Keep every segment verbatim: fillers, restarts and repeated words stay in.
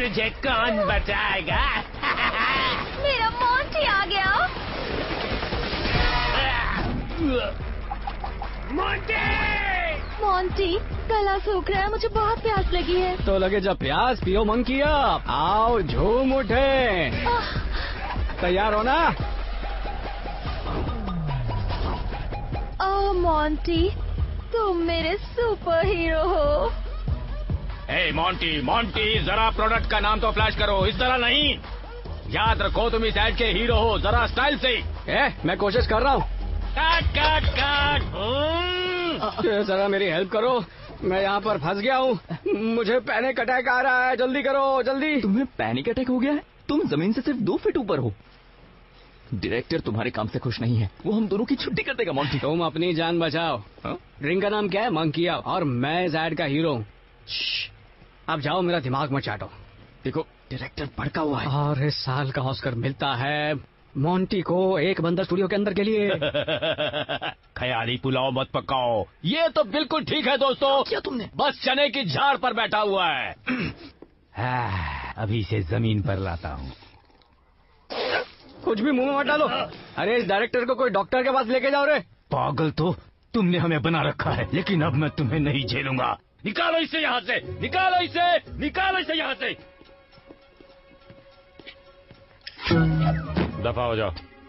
तुझे कौन बचाएगा? मेरा मोंटी आ गया। मोंटी! मोंटी, गला सूख रहा है, मुझे बहुत प्यास लगी है। तो लगे जब प्यास पियो मंकी अप। आओ झूम उठे। तैयार हो ना? ओह मोंटी, तुम मेरे सुपर हीरो हो। ए मोंटी, मोंटी, जरा प्रोडक्ट का नाम तो फ्लैश करो, इस तरह नहीं। याद रखो तुम इस एड के हीरो हो, जरा स्टाइल से। ए, मैं कोशिश कर रहा हूँ। काट काट काट। जरा मेरी हेल्प करो, मैं यहाँ पर फंस गया हूँ। मुझे पैनिक अटैक आ रहा है, जल्दी करो जल्दी। तुम्हें पैनिक अटैक हो गया है? तुम जमीन से सिर्फ दो फीट ऊपर हो। डायरेक्टर तुम्हारे काम से खुश नहीं है, वो हम दोनों की छुट्टी कर देगा मोंटी। तुम अपनी जान बचाओ। ड्रिंक का नाम क्या है? Monkey up. और मैं इस एड का हीरो हूँ। अब जाओ, मेरा दिमाग मत चाटो। देखो डायरेक्टर भड़का हुआ है। और इस साल का ऑस्कर मिलता है मोंटी को एक बंदर स्टूडियो के अंदर के लिए। ख्याली पुलाव मत पकाओ, ये तो बिल्कुल ठीक है दोस्तों। क्या तुमने? बस चने की झाड़ पर बैठा हुआ है। अभी से जमीन पर लाता हूँ। कुछ भी मुंह में मत डालो। अरे इस डायरेक्टर को कोई डॉक्टर के पास लेके जाओ रे। पागल, तो तुमने हमें बना रखा है, लेकिन अब मैं तुम्हें नहीं झेलूंगा। निकालो इसे यहाँ से, निकालो इसे, निकालो इसे यहाँ से। दफा हो जाओ।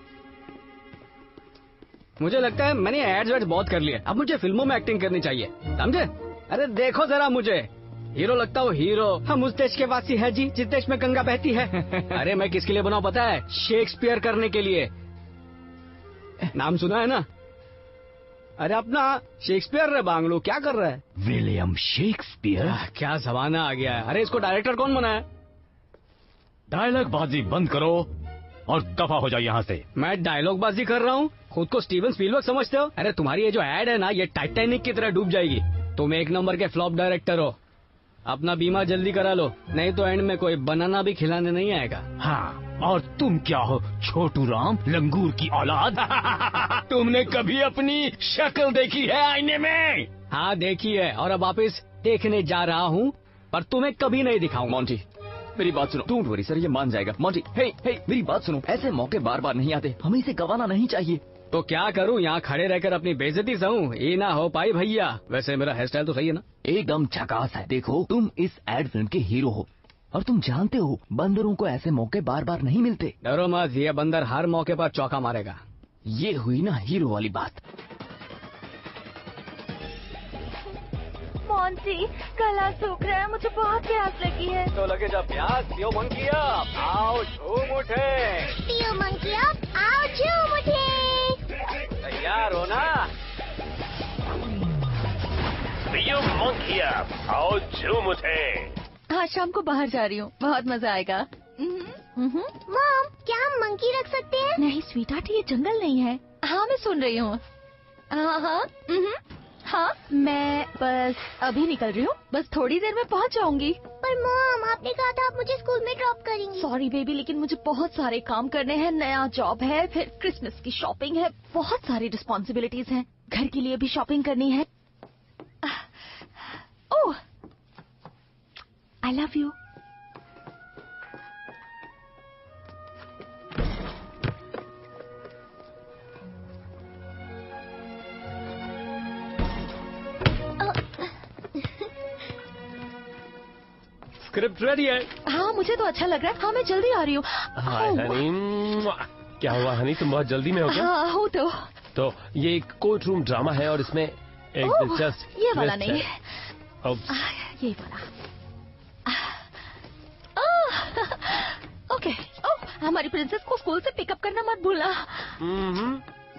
मुझे लगता है मैंने एड्स वेड्स बहुत कर लिए, अब मुझे फिल्मों में एक्टिंग करनी चाहिए, समझे? अरे देखो जरा मुझे, हीरो लगता हूँ हीरो। हम उस देश के वासी है जी जिस देश में गंगा बहती है। अरे मैं किसके लिए बनाऊं पता है? शेक्सपियर करने के लिए। नाम सुना है ना? अरे अपना शेक्सपियर रे बांगलू, क्या कर रहा है? William Shakespeare. क्या जमाना आ गया है। अरे इसको डायरेक्टर कौन बनाया? डायलॉग बाजी बंद करो और दफा हो जाओ यहाँ से। मैं डायलॉग बाजी कर रहा हूँ? खुद को स्टीवन स्पीलबर्ग समझते हो? अरे तुम्हारी ये जो एड है ना, ये टाइटैनिक की तरह डूब जाएगी। तुम एक नंबर के फ्लॉप डायरेक्टर हो, अपना बीमा जल्दी करा लो, नहीं तो एंड में कोई बनाना भी खिलाने नहीं आएगा। हाँ, और तुम क्या हो, छोटू राम लंगूर की औलाद? तुमने कभी अपनी शक्ल देखी है आईने में? हाँ देखी है, और अब वापिस देखने जा रहा हूँ, पर तुम्हें कभी नहीं दिखाऊंगा। मोंटी मेरी बात सुनो। डोंट वरी सर, ये मान जाएगा। मोंटी हे हे मेरी बात सुनो, ऐसे मौके बार बार नहीं आते, हमें इसे गंवाना नहीं चाहिए। तो क्या करूँ, यहाँ खड़े रहकर अपनी बेइज्जती सहूं? ये ना हो पाई भैया। वैसे मेरा हेयर स्टाइल तो सही है ना? एकदम झकास है। देखो तुम इस एड फिल्म के हीरो हो, और तुम जानते हो बंदरों को ऐसे मौके बार बार नहीं मिलते। डरो मत, ये बंदर हर मौके पर चौका मारेगा। ये हुई ना हीरो वाली बात। मोंटी, गला सूख रहा है, मुझे बहुत प्यास लगी है। तो लगे जब प्यास पियो मंकी अप। आओ झूम उठे। पियो मंकी अप, आओ झूम उठे। तैयार हो ना? पियो मंकी अप, आओ झूम उठे। हाँ, शाम को बाहर जा रही हूँ, बहुत मजा आएगा। मॉम, क्या हम मंकी रख सकते हैं? नहीं स्वीटहार्ट, ये जंगल नहीं है। हाँ मैं सुन रही हूँ। हाँ हाँ हाँ, मैं बस अभी निकल रही हूँ, बस थोड़ी देर में पहुँच जाऊंगी। पर मॉम, आपने कहा था आप मुझे स्कूल में ड्रॉप करेंगी। सॉरी बेबी, लेकिन मुझे बहुत सारे काम करने हैं, नया जॉब है, फिर क्रिसमस की शॉपिंग है, बहुत सारी रिस्पॉन्सिबिलिटीज हैं, घर के लिए भी शॉपिंग करनी है। Oh, I love you. Script ready है? हाँ मुझे तो अच्छा लग रहा है। हाँ मैं जल्दी आ रही हूँ। हाय हनी, क्या हुआ हनी, तुम बहुत जल्दी में हो क्या? हाँ हूँ तो। तो ये एक कोर्ट रूम ड्रामा है और इसमें एक दिलचस्प ये वाला नहीं है, ये वाला। ओके, ओह हमारी प्रिंसेस को स्कूल से पिकअप करना मत भूलना। हम्म।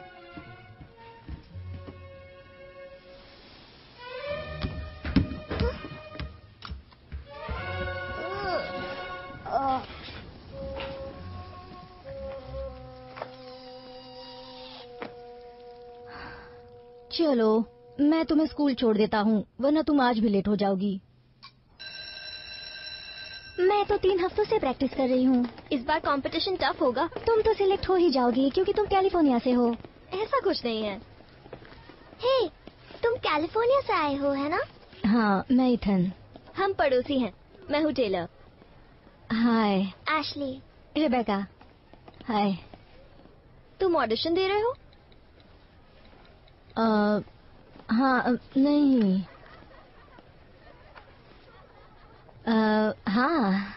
चलो मैं तुम्हें स्कूल छोड़ देता हूँ, वरना तुम आज भी लेट हो जाओगी। मैं तो तीन हफ्तों से प्रैक्टिस कर रही हूँ। इस बार कंपटीशन टफ होगा। तुम तो सिलेक्ट हो ही जाओगी क्योंकि तुम कैलिफोर्निया से हो। ऐसा कुछ नहीं है। हे, तुम कैलिफोर्निया से आए हो है ना? हाँ मैं इथन। हम पड़ोसी हैं। मैं हूँ Taylor. Hi. Ashley. Rebecca. Hi. तुम ऑडिशन दे रहे हो? आ, हाँ नहीं। आ, हाँ।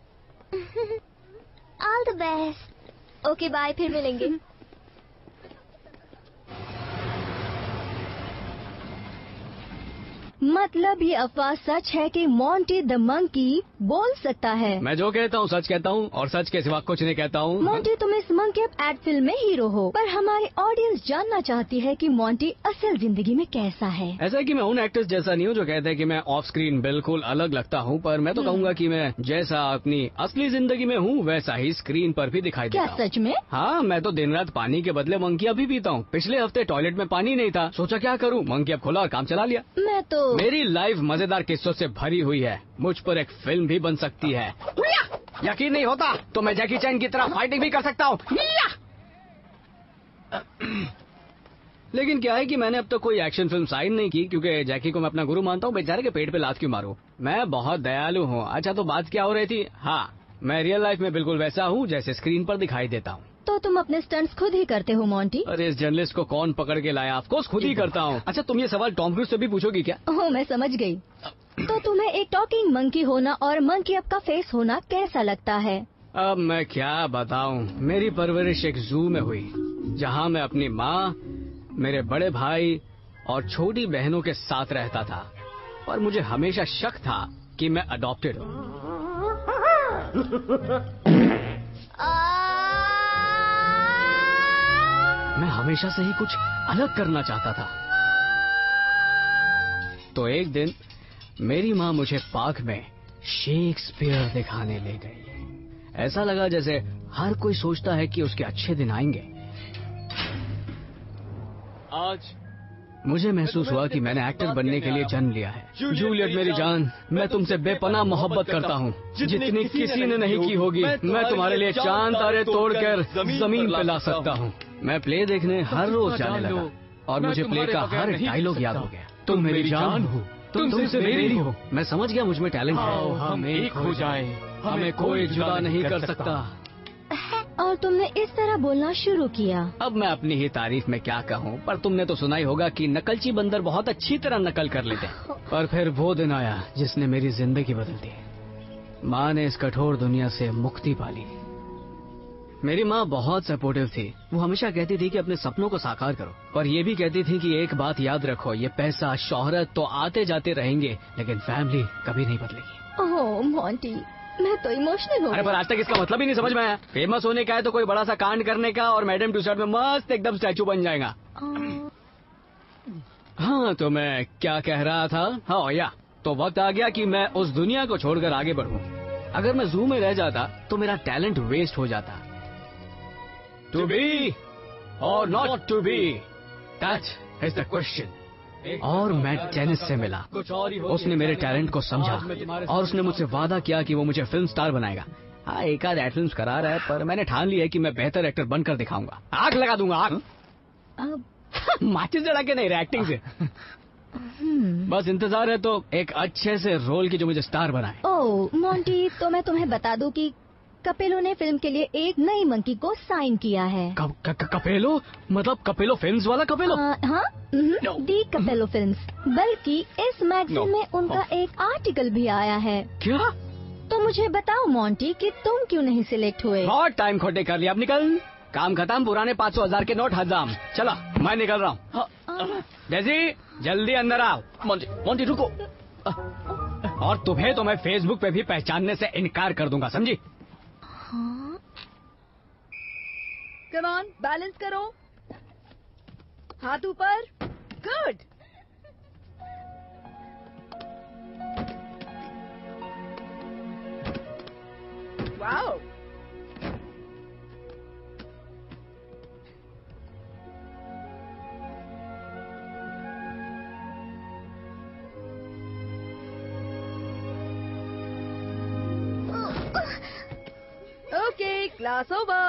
All the best. Okay bye, फिर मिलेंगे। मतलब ये अफवाह सच है कि मोंटी द मंकी बोल सकता है। मैं जो कहता हूँ सच कहता हूँ और सच के सिवा कुछ नहीं कहता हूँ। मोंटी तुम इस मंकी अप एड फिल्म में हीरो हो, पर हमारी ऑडियंस जानना चाहती है कि मोंटी असल जिंदगी में कैसा है। ऐसा है कि मैं उन एक्टर्स जैसा नहीं हूँ जो कहते हैं कि मैं ऑफ स्क्रीन बिल्कुल अलग लगता हूँ, पर मैं तो कहूँगा कि मैं जैसा अपनी असली जिंदगी में हूँ वैसा ही स्क्रीन पर भी दिखाई देता हूँ। क्या सच में? हाँ, मैं तो दिन रात पानी के बदले मंकी अप भी पीता हूँ। पिछले हफ्ते टॉयलेट में पानी नहीं था, सोचा क्या करूँ, मंकी अप खोला और काम चला लिया। मैं तो मेरी लाइफ मजेदार किस्सों से भरी हुई है, मुझ पर एक फिल्म भी बन सकती है। यकीन नहीं होता तो मैं जैकी चैन की तरह फाइटिंग भी कर सकता हूँ। लेकिन क्या है कि मैंने अब तक कोई एक्शन फिल्म साइन नहीं की, क्योंकि जैकी को मैं अपना गुरु मानता हूँ। बेचारे के पेट पे लात क्यों मारूं? मैं बहुत दयालु हूँ। अच्छा, तो बात क्या हो रही थी? हाँ, मैं रियल लाइफ में बिल्कुल वैसा हूँ जैसे स्क्रीन पर दिखाई देता हूँ। तो तुम अपने स्टंट्स खुद ही करते हो मोंटी? अरे इस जर्नलिस्ट को कौन पकड़ के लाया? ऑफ कोर्स खुद ही करता हूँ। अच्छा, तुम ये सवाल टॉम क्रूज से भी पूछोगी क्या? ओह, मैं समझ गई। तो तुम्हें एक टॉकिंग मंकी होना और मंकी अप का फेस होना कैसा लगता है? अब मैं क्या बताऊं, मेरी परवरिश एक जू में हुई, जहां मैं अपनी माँ, मेरे बड़े भाई और छोटी बहनों के साथ रहता था, और मुझे हमेशा शक था कि मैं अडॉप्टेड हूँ। मैं हमेशा से ही कुछ अलग करना चाहता था। तो एक दिन मेरी माँ मुझे पार्क में शेक्सपियर दिखाने ले गई। ऐसा लगा जैसे हर कोई सोचता है कि उसके अच्छे दिन आएंगे। आज मुझे महसूस हुआ कि मैंने एक्टर बनने के लिए जन्म लिया है। जूलियट मेरी जान, मैं तुमसे बेपनाह मोहब्बत करता हूँ, जितनी किसी ने नहीं की होगी। मैं तुम्हारे लिए चांद तारे तोड़कर जमीन पे ला सकता हूँ। मैं प्ले देखने हर रोज जाने लगा और मुझे प्ले का हर डायलॉग याद हो गया। तुम मेरी जान हो, तुम तुमसे मेरी हो। मैं समझ गया मुझ में टैलेंट है। हम एक हो जाए, हमें कोई जुदा नहीं कर सकता। और तुमने इस तरह बोलना शुरू किया। अब मैं अपनी ही तारीफ में क्या कहूँ, पर तुमने तो सुना ही होगा कि नकलची बंदर बहुत अच्छी तरह नकल कर लेते हैं। पर फिर वो दिन आया जिसने मेरी जिंदगी बदल दी। माँ ने इस कठोर दुनिया से मुक्ति पाली। मेरी माँ बहुत सपोर्टिव थी। वो हमेशा कहती थी कि अपने सपनों को साकार करो, पर ये भी कहती थी कि एक बात याद रखो, ये पैसा शोहरत तो आते जाते रहेंगे, लेकिन फैमिली कभी नहीं बदलेगी। ओह मोंटी, मैं तो इमोशनल हूँ। अरे पर आज तक इसका मतलब ही नहीं समझ में आया। फेमस होने का है तो कोई बड़ा सा कांड करने का और मैडम टू शर्ट में मस्त एकदम स्टैचू बन जाएगा। हाँ, तो मैं क्या कह रहा था? हाँ या तो वक्त आ गया कि मैं उस दुनिया को छोड़कर आगे बढ़ूं। अगर मैं जू में रह जाता तो मेरा टैलेंट वेस्ट हो जाता। टू बी और not to be, that is the question. और मैं टेनिस से मिला। उसने मेरे टैलेंट को समझा और उसने मुझसे वादा किया कि वो मुझे फिल्म स्टार बनाएगा। हाँ, एक आध एड फिल्म करा रहा है, पर मैंने ठान लिया है कि मैं बेहतर एक्टर बनकर दिखाऊंगा। आग लगा दूंगा, आग। माचिस जला के नहीं रहा, एक्टिंग से। बस इंतजार है तो एक अच्छे से रोल की जो मुझे स्टार बनाए। ओह मोंटी, तो मैं तुम्हें बता दूं कि कपिलो ने फिल्म के लिए एक नई मंकी को साइन किया है। क, क, क, कपेलो? मतलब कपेलो फिल्म्स वाला कपेलो? आ, हाँ, No. दी कपेलो फिल्म्स। बल्कि इस मैगजीन No. में उनका Oh. एक आर्टिकल भी आया है। क्या? तो मुझे बताओ मोंटी कि तुम क्यों नहीं सिलेक्ट हुए? बहुत टाइम खोटे कर लिया, अब निकल। काम खत्म, पुराने पाँच सौ हजार के नोट हजाम। चलो मैं निकल रहा हूँ। जैसी जल्दी अंदर आओ। मोंटी, मोंटी रुको। और तुम्हें तो मैं फेसबुक पे भी पहचानने से इनकार कर दूंगा, समझी? कम ऑन, बैलेंस करो, हाथ ऊपर। Good. Wow. Okay, class over.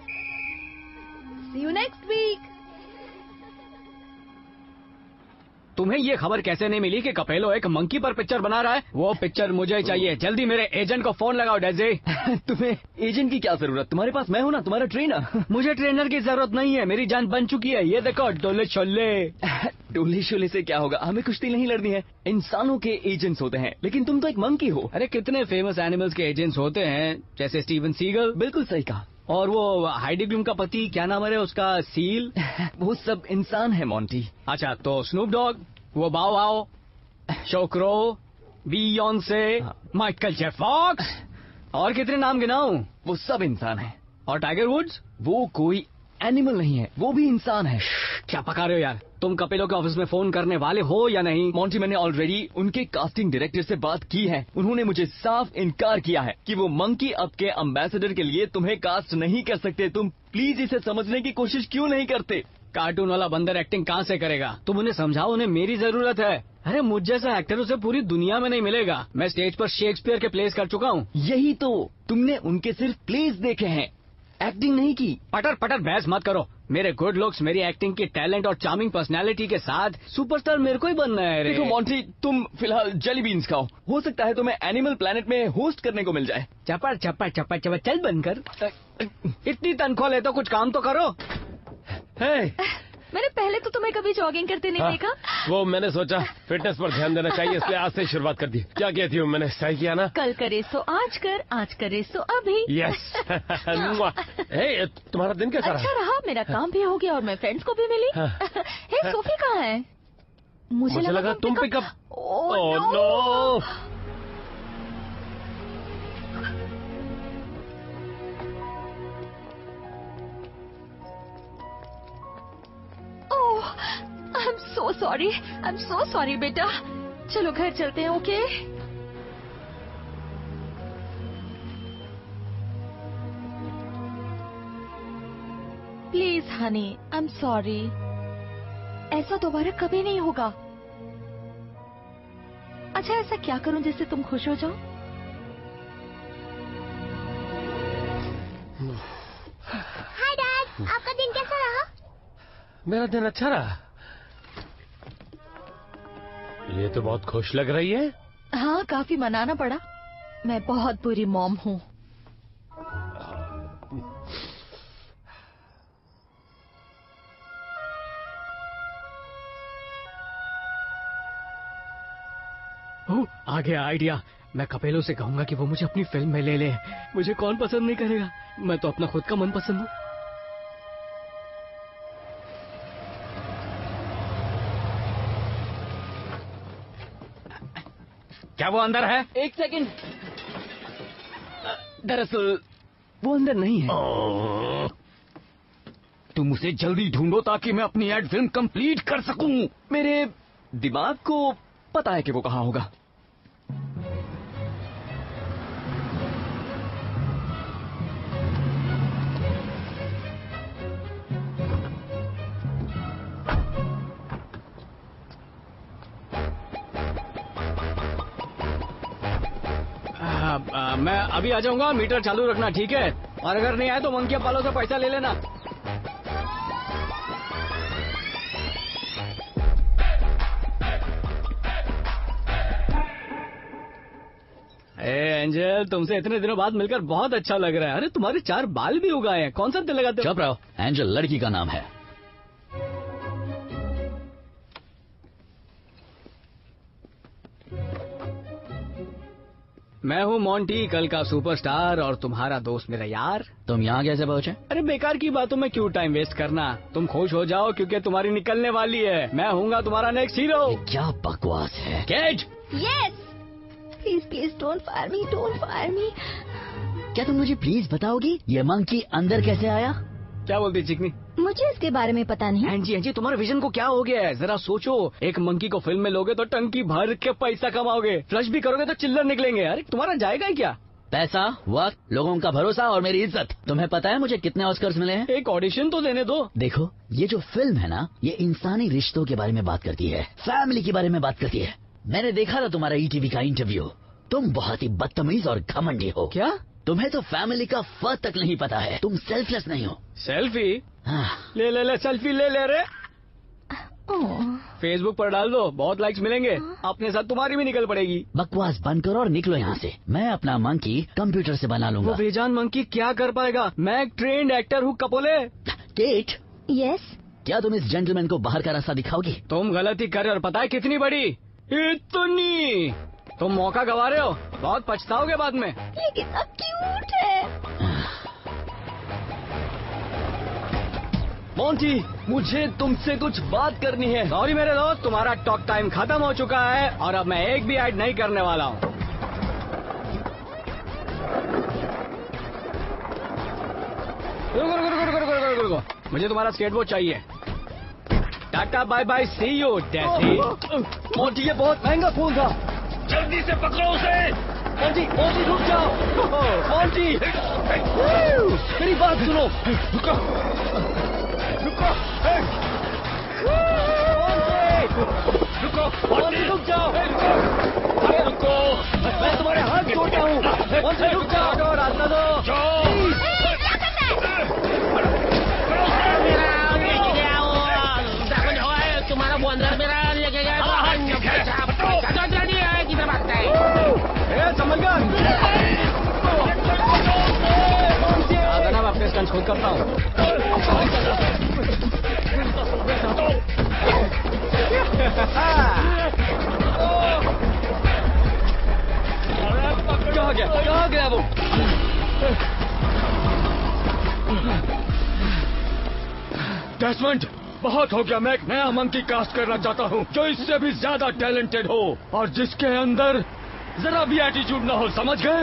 See you next week. तुम्हें ये खबर कैसे नहीं मिली कि कपेलो एक मंकी पर पिक्चर बना रहा है? वो पिक्चर मुझे चाहिए, जल्दी मेरे एजेंट को फोन लगाओ डेजी। तुम्हें एजेंट की क्या जरूरत, तुम्हारे पास मैं हूँ ना, तुम्हारा ट्रेनर। मुझे ट्रेनर की जरूरत नहीं है, मेरी जान बन चुकी है। ये देखो डोले छोले। डोले शोले से क्या होगा, हमें कुश्ती नहीं लड़नी है। इंसानों के एजेंट्स होते हैं, लेकिन तुम तो एक मंकी हो। अरे कितने फेमस एनिमल्स के एजेंट्स होते हैं, जैसे स्टीवन सीगल। बिल्कुल सही कहा। और वो हाइडी क्लूम का पति, क्या नाम है उसका, सील। वो सब इंसान है मोंटी। अच्छा तो स्नूप डॉग, वो बाओ बाओ, शोक्रो, बियॉन्से, माइकल जे फॉक्स, और कितने नाम गिनाऊं? वो सब इंसान है। और टाइगर वुड्स? वो कोई एनिमल नहीं है, वो भी इंसान है। क्या पका रहे हो यार? तुम कपिलो के ऑफिस में फोन करने वाले हो या नहीं? मोंटी, मैंने ऑलरेडी उनके कास्टिंग डायरेक्टर से बात की है। उन्होंने मुझे साफ इनकार किया है कि वो मंकी अप के एम्बेसडर के लिए तुम्हें कास्ट नहीं कर सकते। तुम प्लीज इसे समझने की कोशिश क्यों नहीं करते? कार्टून वाला बंदर एक्टिंग कहाँ से करेगा? तुम उन्हें समझाओ, उन्हें मेरी जरूरत है। अरे मुझ जैसा एक्टर उसे पूरी दुनिया में नहीं मिलेगा। मैं स्टेज पर शेक्सपियर के प्लेस कर चुका हूँ। यही तो, तुमने उनके सिर्फ प्लेस देखे हैं, एक्टिंग नहीं की। पटर पटर बहस मत करो। मेरे गुड लुक्स, मेरी एक्टिंग की टैलेंट और चार्मिंग पर्सनालिटी के साथ सुपरस्टार मेरे को ही बनना है रे। देखो मोंटी, तुम फिलहाल जेली बीन्स खाओ, हो सकता है तुम्हें एनिमल प्लेनेट में होस्ट करने को मिल जाए। चपर चपर चपर चपर चल बनकर। इतनी तनख्वाह ले तो कुछ काम तो करो। hey, मैंने पहले तो तुम्हें कभी जॉगिंग करते नहीं हाँ, देखा। वो मैंने सोचा फिटनेस पर ध्यान देना चाहिए, इसलिए आज से शुरुआत कर दी। क्या कहती हूँ, मैंने सही किया ना? कल करे सो आज कर, आज करे सो अभी। यस। हे, तुम्हारा दिन कैसा अच्छा रहा? रहा, मेरा काम भी हो गया और मैं फ्रेंड्स को भी मिली। हाँ। हे, सोफी कहाँ है? मुझे, मुझे लगा तुम pickup. Oh no. I am so sorry, I am so sorry बेटा। चलो घर चलते हैं, okay? Please honey, I am sorry. ऐसा दोबारा कभी नहीं होगा। अच्छा ऐसा क्या करूं जिससे तुम खुश हो जाओ? हाय डैड, आपका दिन कैसा रहा? मेरा दिन अच्छा रहा। ये तो बहुत खुश लग रही है। हाँ, काफी मनाना पड़ा। मैं बहुत बुरी मॉम हूँ। आ गया आइडिया। मैं कपेलो से कहूंगा कि वो मुझे अपनी फिल्म में ले ले। मुझे कौन पसंद नहीं करेगा? मैं तो अपना खुद का मन पसंद हूँ। क्या वो अंदर है? एक सेकंड, दरअसल वो अंदर नहीं है। तुम उसे जल्दी ढूंढो ताकि मैं अपनी एड फिल्म कंप्लीट कर सकूं। मेरे दिमाग को पता है कि वो कहाँ होगा। आ, आ, मैं अभी आ जाऊंगा, मीटर चालू रखना, ठीक है? और अगर नहीं आए तो मंकी पालो से पैसा ले लेना। ए एंजल, तुमसे इतने दिनों बाद मिलकर बहुत अच्छा लग रहा है। अरे तुम्हारे चार बाल भी उगाए हैं, कौन सा तेल लगाते हो? चुप रहो, एंजल लड़की का नाम है। मैं हूँ मोंटी, कल का सुपरस्टार और तुम्हारा दोस्त मेरा यार। तुम यहाँ कैसे पहुँचे? अरे बेकार की बातों में क्यों टाइम वेस्ट करना। तुम खुश हो जाओ क्योंकि तुम्हारी निकलने वाली है। मैं हूँगा तुम्हारा नेक्स्ट हीरो। क्या बकवास है? Cage, yes, please please don't fire me, don't fire me. क्या तुम मुझे प्लीज बताओगी ये मंकी अंदर कैसे आया? क्या बोलती चिकनी? मुझे इसके बारे में पता नहीं। एंजी एंजी, तुम्हारे विजन को क्या हो गया है? जरा सोचो, एक मंकी को फिल्म में लोगे तो टंकी भर के पैसा कमाओगे, फ्लश भी करोगे तो चिल्लर निकलेंगे। अरे तुम्हारा जाएगा ही क्या? पैसा, वक्त, लोगों का भरोसा और मेरी इज्जत। तुम्हें पता है मुझे कितने ऑस्कर्स मिले हैं? एक ऑडिशन तो देने दो। देखो, ये जो फिल्म है ना, ये इंसानी रिश्तों के बारे में बात करती है, फैमिली के बारे में बात करती है। मैंने देखा था तुम्हारा ईटीवी का इंटरव्यू। तुम बहुत ही बदतमीज और घमंडी हो। क्या? तुम्हें तो फैमिली का फ तक नहीं पता है। तुम सेल्फलेस नहीं हो। सेल्फी? हाँ। ले ले ले सेल्फी ले ले रे। फेसबुक पर डाल दो, बहुत लाइक्स मिलेंगे। अपने साथ तुम्हारी भी निकल पड़ेगी। बकवास बंद करो और निकलो यहाँ से। मैं अपना मंकी कंप्यूटर से बना लूंगा। वो बेजान मंकी क्या कर पाएगा? मैं एक ट्रेंड एक्टर हूँ कपोले। केट, यस, क्या तुम इस जेंटलमैन को बाहर का रास्ता दिखाओगी? तुम गलती कर रहे हो और पता है कितनी बड़ी? इतनी। तुम मौका गवा रहे हो, बहुत पछताओगे बाद में। ये कितना क्यूट है। मोंटी, मुझे तुमसे कुछ बात करनी है। सॉरी मेरे दोस्त, तुम्हारा टॉक टाइम खत्म हो चुका है और अब मैं एक भी ऐड नहीं करने वाला हूँ। रुको रुको रुको रुको रुको रुको रुको, मुझे तुम्हारा स्केटबोर्ड चाहिए। Tata bye bye, see you daddy. Monty, ये बहुत महंगा फोन था। जल्दी से पकड़ो उसे। मोंटी, मोंटी रुक जाओ। मोंटी, मेरी बात सुनो। रुको रुको रुको मोंटी, रुक जाओ। अरे रुको, मैं तुम्हारे हाथ जोड़ता हूँ। मोंटी, रुक जाओ। दो रास्ता दो। तुम्हारा वो अंदर मेरा लेके गया। किधर भागता है? समझ गया। मैं अपने स्टंट खुद करता हूँ। कहाँ गया? कहाँ गया वो? डेस्मंड, बहुत हो गया। मैं एक नया मंकी कास्ट करना चाहता हूँ जो इससे भी ज्यादा टैलेंटेड हो और जिसके अंदर जरा भी एटीट्यूड ना हो, समझ गए?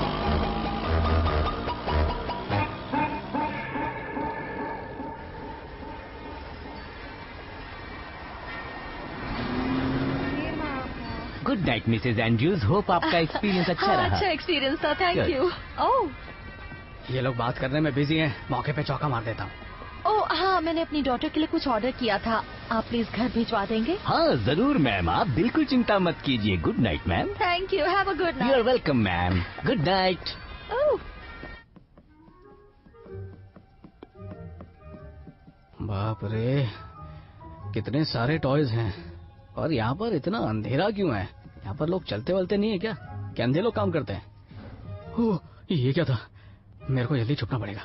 Good night Mrs Andrews, hope आपका एक्सपीरियंस अच्छा रहा। अच्छा एक्सपीरियंस था, थैंक Good. यू। ओह ये लोग बात करने में बिजी हैं, मौके पे चौका मार देता हूँ। ओह हाँ, मैंने अपनी डॉटर के लिए कुछ ऑर्डर किया था, आप प्लीज घर भिजवा देंगे? हाँ जरूर मैम, आप बिल्कुल चिंता मत कीजिए। Good night ma'am. Thank you, have a good you are night. Welcome ma'am. Good night. ओह बाप रे, कितने सारे टॉयज हैं और यहाँ पर इतना अंधेरा क्यों है? यहाँ पर लोग चलते वलते नहीं है क्या? क्या अंधे लोग काम करते हैं? ओह, ये क्या था? मेरे को जल्दी छुपना पड़ेगा।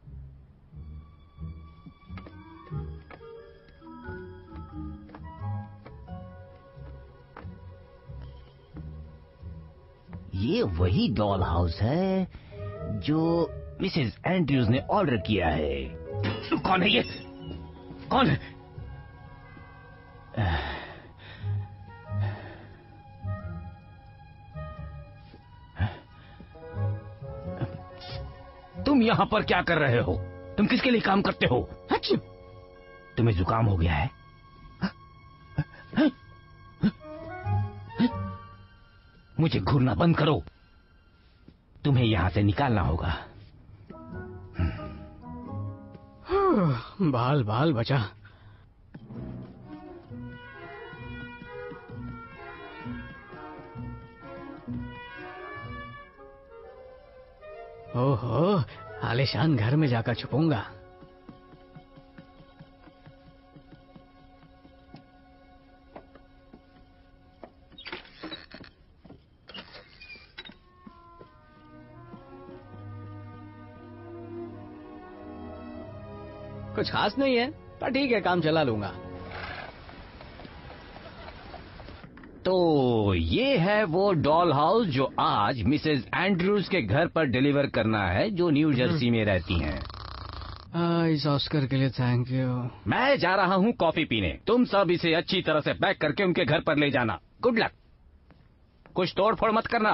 ये वही डॉल हाउस है जो मिसेज एंड्रयूज ने ऑर्डर किया है। कौन है ये? कौन है? तुम यहाँ पर क्या कर रहे हो? तुम किसके लिए काम करते हो? तुम्हें जुकाम हो गया है? मुझे घूरना बंद करो। तुम्हें यहाँ से निकालना होगा। बाल बाल बचा। ओहो, आलिशान घर में जाकर छुपूंगा। कुछ खास नहीं है, पर ठीक है, काम चला लूंगा। तो ये है वो डॉल हाउस जो आज मिसेज एंड्रयूज के घर पर डिलीवर करना है, जो न्यू जर्सी में रहती हैं। आ, इस ऑस्कर के लिए थैंक यू। मैं जा रहा हूँ कॉफी पीने। तुम सब इसे अच्छी तरह से पैक करके उनके घर पर ले जाना। Good luck. कुछ तोड़ फोड़ मत करना।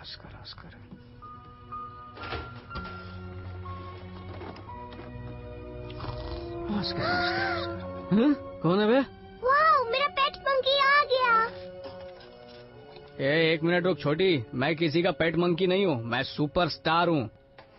Oscar Oscar. Oscar Oscar. हम्म? कौन है बे? वाओ, मेरा पेट मंकी आ गया। ए, एक मिनट रुक छोटी, मैं किसी का पेट मंकी नहीं हूँ, मैं सुपरस्टार हूँ।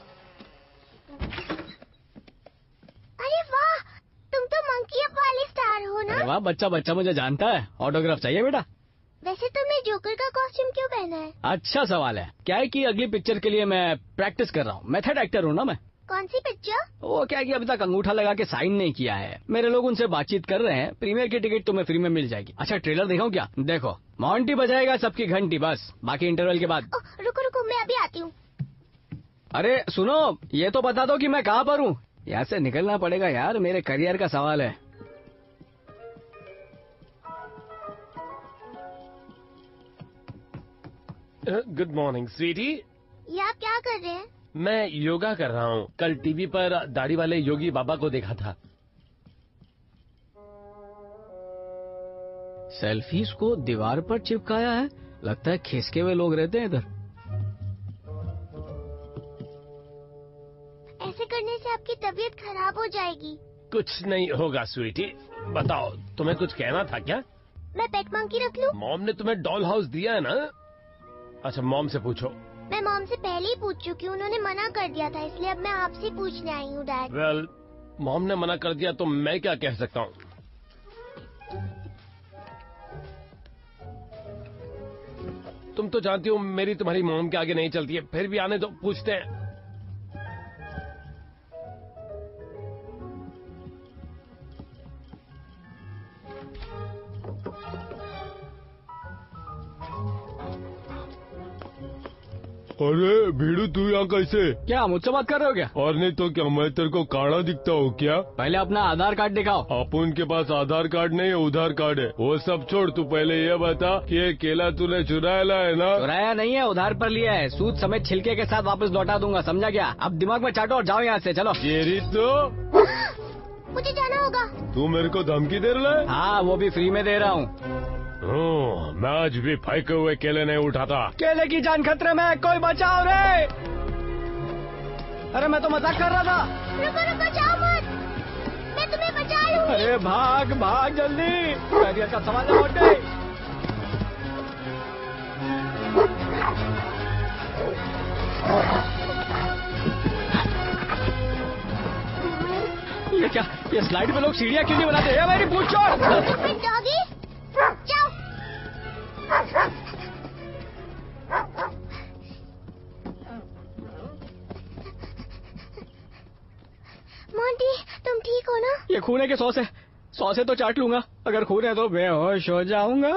अरे वाह, तुम तो मंकी अप वाले स्टार हो ना? अरे वाह, बच्चा बच्चा मुझे जानता है। ऑटोग्राफ चाहिए बेटा? वैसे तुमने जोकर का कॉस्ट्यूम क्यों पहना है? अच्छा सवाल है। क्या है कि अगली पिक्चर के लिए मैं प्रैक्टिस कर रहा हूँ। मेथड एक्टर हूँ ना मैं। कौन सी पिक्चर? वो क्या है कि अभी तक अंगूठा लगा के साइन नहीं किया है। मेरे लोग उनसे बातचीत कर रहे हैं। प्रीमियर की टिकट तुम्हें फ्री में मिल जाएगी। अच्छा ट्रेलर दिखाऊं क्या? देखो, मॉन्टी बजाएगा सबकी घंटी, बस बाकी इंटरवल के बाद। ओ, रुको रुको, मैं अभी आती हूँ। अरे सुनो, ये तो बता दो कि मैं कहाँ पर हूँ। यहाँ से निकलना पड़ेगा यार, मेरे करियर का सवाल है। Good morning sweetie. ये आप क्या कर रहे हैं? मैं योगा कर रहा हूँ। कल टीवी पर दाढ़ी वाले योगी बाबा को देखा था। सेल्फीज को दीवार पर चिपकाया है। लगता है खिसके हुए लोग रहते हैं इधर। ऐसे करने से आपकी तबीयत खराब हो जाएगी। कुछ नहीं होगा स्वीटी। बताओ, तुम्हें कुछ कहना था क्या? मैं पेट मंकी रख लूं? मॉम ने तुम्हें डॉल हाउस दिया है ना? अच्छा, मॉम से पूछो। मैं मॉम से पहले ही पूछ चुकी हूँ, उन्होंने मना कर दिया था, इसलिए अब मैं आपसे पूछने आई हूँ डैड। वेल, मॉम ने मना कर दिया तो मैं क्या कह सकता हूँ। तुम तो जानती हो मेरी तुम्हारी मॉम के आगे नहीं चलती है, फिर भी आने दो, पूछते हैं। अरे भीड़ू, तू यहाँ कैसे? क्या मुझसे बात कर रहे हो क्या? और नहीं तो क्या, मैं तेरे को काढ़ा दिखता हूँ क्या? पहले अपना आधार कार्ड दिखाओ। अपन के पास आधार कार्ड नहीं है, उधार कार्ड है। वो सब छोड़, तू पहले ये बता कि ये केला तूने चुराया ला है ना? चुराया नहीं है, उधार पर लिया है। सूद समेत छिलके के साथ वापस लौटा दूंगा, समझा क्या? अब दिमाग में चाटो और जाओ यहाँ से, चलो। ये तो मुझे जाना होगा। तू मेरे को धमकी दे रहा है? हाँ, वो भी फ्री में दे रहा हूँ। मैं आज भी फेंके हुए केले नहीं उठाता। केले की जान खतरे में, कोई बचाओ रे। अरे मैं तो मजाक कर रहा था। रुको रुको, जाओ मत, मैं तुम्हें बचा लूंगी। अरे भाग भाग जल्दी, कैरियर का सवाल है मोटे। ये क्या, ये स्लाइड पे लोग सीढ़ियाँ क्यों नहीं बनाते? ये मेरी पूछ छोड़। डॉगी, जाओ। मोंटी, तुम ठीक हो ना? ये खून है कि सॉस है? सॉस है तो चाट लूंगा, अगर खून है तो बेहोश हो जाऊंगा।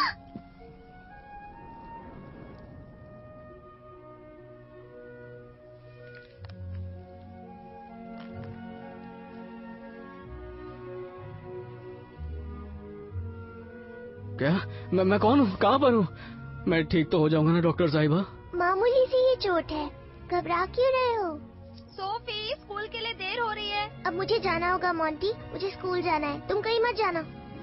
क्या? मैं मैं कौन हूँ? कहाँ पर हूँ? मैं ठीक तो हो जाऊंगा ना डॉक्टर साहिबा? मामूली सी ये चोट है, घबरा क्यों रहे हो? सोफी, स्कूल के लिए देर हो रही है। अब मुझे जाना होगा मोंटी, मुझे स्कूल जाना है, तुम कहीं मत जाना।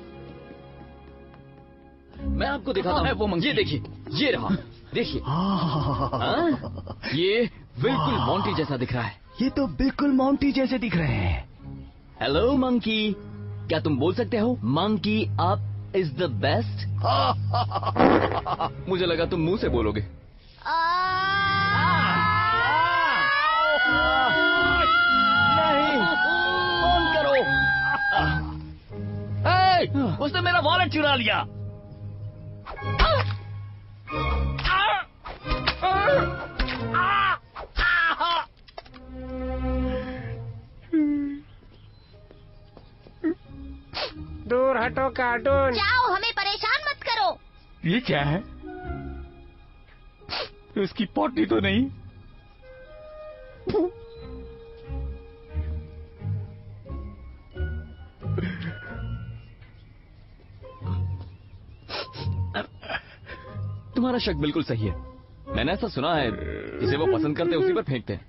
मैं आपको दिखाता हूँ वो मंकी। ये देखिए, ये रहा, देखिए। हाँ? ये बिल्कुल मोंटी जैसा दिख रहा है। ये तो बिल्कुल मोंटी जैसे दिख रहे हैं। हेलो मंकी, क्या तुम बोल सकते हो Monkey Up is the best? मुझे लगा तुम मुंह से बोलोगे। नहीं, फोन करो। ए, उसने मेरा वॉलेट चुरा लिया। दूर हटो कार्टून। जाओ, हमें परेशान मत करो। ये क्या है? उसकी पोटी तो नहीं? तुम्हारा शक बिल्कुल सही है। मैंने ऐसा सुना है, जिसे वो पसंद करते उसी पर फेंकते हैं।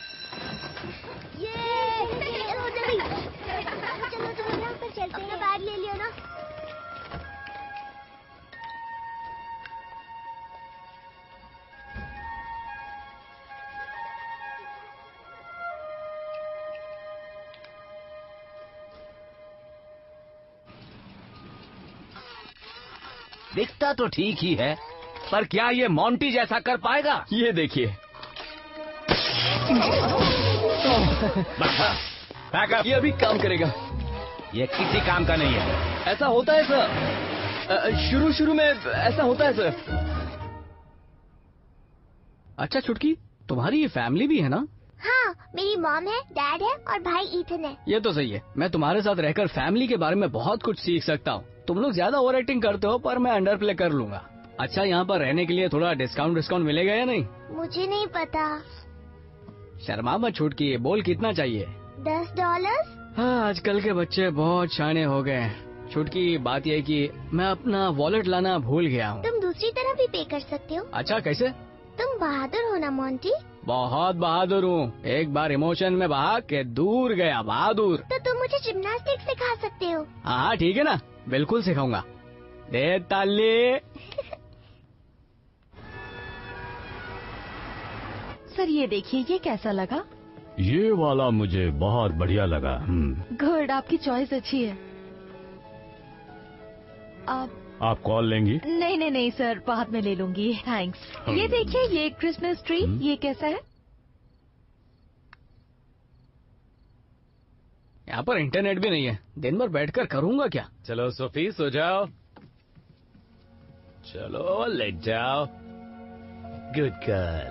चलो चलो यहाँ पर चलते हैं, बैग ले दिखता तो ठीक ही है, पर क्या ये मोंटी जैसा कर पाएगा? ये देखिए। बैकअप। ये अभी काम करेगा। ये किसी काम का नहीं है। ऐसा होता है सर, शुरू शुरू में ऐसा होता है सर। अच्छा छुटकी, तुम्हारी ये फैमिली भी है ना? हाँ, मेरी मॉम है, डैड है और भाई ईथन है। ये तो सही है। मैं तुम्हारे साथ रहकर फैमिली के बारे में बहुत कुछ सीख सकता हूँ। तुम लोग ज्यादा ओवर एक्टिंग करते हो, पर मैं अंडर प्ले कर लूंगा। अच्छा, यहाँ पर रहने के लिए थोड़ा डिस्काउंट डिस्काउंट मिलेगा या नहीं? मुझे नहीं पता। शर्मा मत छुटकी, बोल कितना चाहिए? दस डॉलर। हाँ, आजकल के बच्चे बहुत शाने हो गए हैं। छुटकी, बात यह कि मैं अपना वॉलेट लाना भूल गया हूँ। तुम दूसरी तरह भी पे कर सकते हो। अच्छा, कैसे? तुम बहादुर हो ना मोंटी? बहुत बहादुर हूँ। एक बार इमोशन में बहा के दूर गया, बहादुर। तो तुम मुझे जिम्नास्टिक सिखा सकते हो। हाँ ठीक है ना, बिल्कुल सिखाऊंगा। दे ताली। सर ये देखिए, ये कैसा लगा? ये वाला मुझे बहुत बढ़िया लगा। गुड, आपकी चॉइस अच्छी है। आप आप कॉल लेंगी? नहीं नहीं नहीं सर, बाद में ले लूंगी, थैंक्स। ये देखिए, ये क्रिसमस ट्री, ये कैसा है? यहाँ पर इंटरनेट भी नहीं है, दिन भर बैठकर करूँगा क्या? चलो सोफी, सो जाओ। चलो लेट जाओ। Good girl.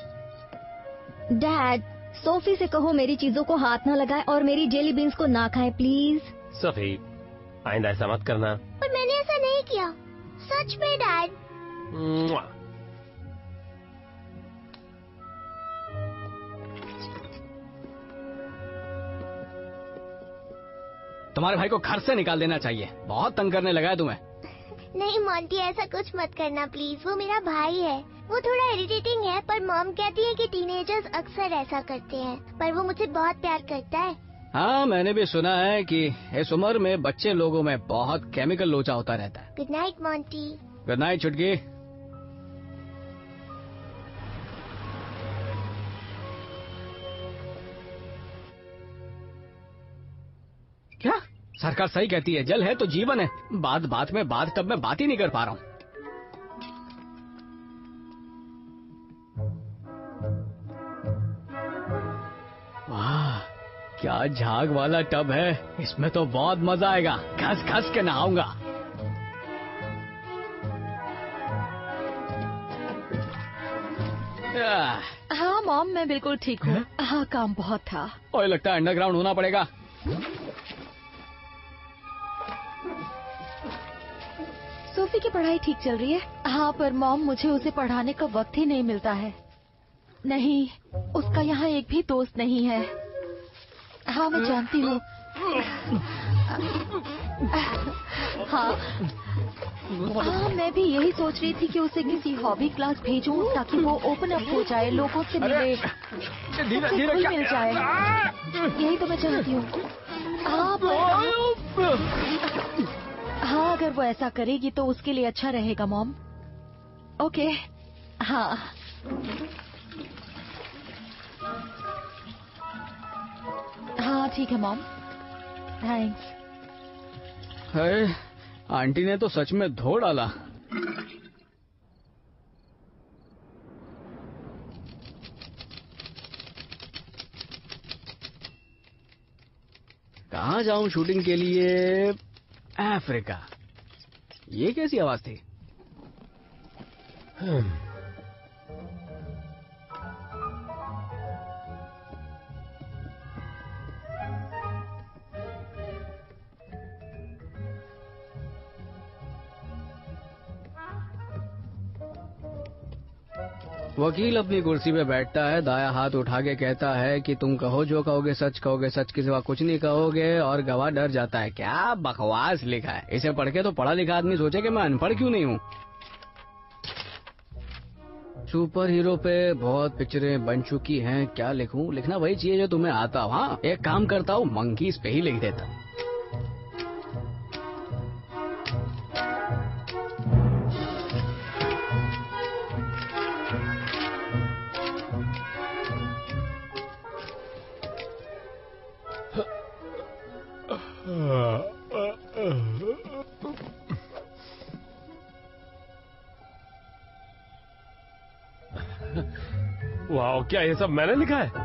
डैड, सोफी से कहो मेरी चीजों को हाथ ना लगाए और मेरी जेली बीन्स को ना खाए प्लीज। सोफी, आइंदा ऐसा मत करना। पर मैंने ऐसा नहीं किया, सच में डैड। तुम्हारे भाई को घर से निकाल देना चाहिए, बहुत तंग करने लगा है तुम्हें। नहीं मोंटी, ऐसा कुछ मत करना प्लीज, वो मेरा भाई है। वो थोड़ा इरिटेटिंग है, पर मॉम कहती है कि टीनेजर्स अक्सर ऐसा करते हैं, पर वो मुझे बहुत प्यार करता है। हाँ, मैंने भी सुना है कि इस उम्र में बच्चे लोगों में बहुत केमिकल लोचा होता रहता है। Good night Monty. Good night छुटकी। क्या सरकार सही कहती है, जल है तो जीवन है। बात बात में बात तब मैं बात ही नहीं कर पा रहा हूँ। वाह, क्या झाग वाला टब है, इसमें तो बहुत मजा आएगा। घस घस के नहाऊंगा। हाँ मॉम, मैं बिल्कुल ठीक हूँ। हाँ, काम बहुत था। और लगता है अंडरग्राउंड होना पड़ेगा। सोफी की पढ़ाई ठीक चल रही है? हाँ, पर मॉम मुझे उसे पढ़ाने का वक्त ही नहीं मिलता है। नहीं, उसका यहाँ एक भी दोस्त नहीं है। हाँ मैं जानती हूँ। हाँ हाँ, मैं भी यही सोच रही थी कि उसे किसी हॉबी क्लास भेजूं ताकि वो ओपन अप हो जाए, लोगों से मिले, उसे खुल मिल जाए। यही तो मैं चाहती हूँ। हाँ पर हाँ, अगर वो ऐसा करेगी तो उसके लिए अच्छा रहेगा मॉम। ओके। हाँ हाँ ठीक है मॉम, थैंक्स। है, आंटी ने तो सच में धो डाला। कहाँ जाऊं शूटिंग के लिए? अफ्रीका। ये कैसी आवाज थी? वकील अपनी कुर्सी पे बैठता है, दाया हाथ उठा के कहता है कि तुम कहो जो कहोगे सच कहोगे, सच के सिवा कुछ नहीं कहोगे, और गवाह डर जाता है। क्या बकवास लिखा है। इसे पढ़ के तो पढ़ा लिखा आदमी सोचे कि मैं अनपढ़ क्यों नहीं हूँ। सुपर हीरो पे बहुत पिक्चरें बन चुकी हैं, क्या लिखूं? लिखना वही चाहिए जो तुम्हें आता हो। हाँ, एक काम करता हूँ, मंकीज पे ही लिख देता। वाह, क्या ये सब मैंने लिखा है?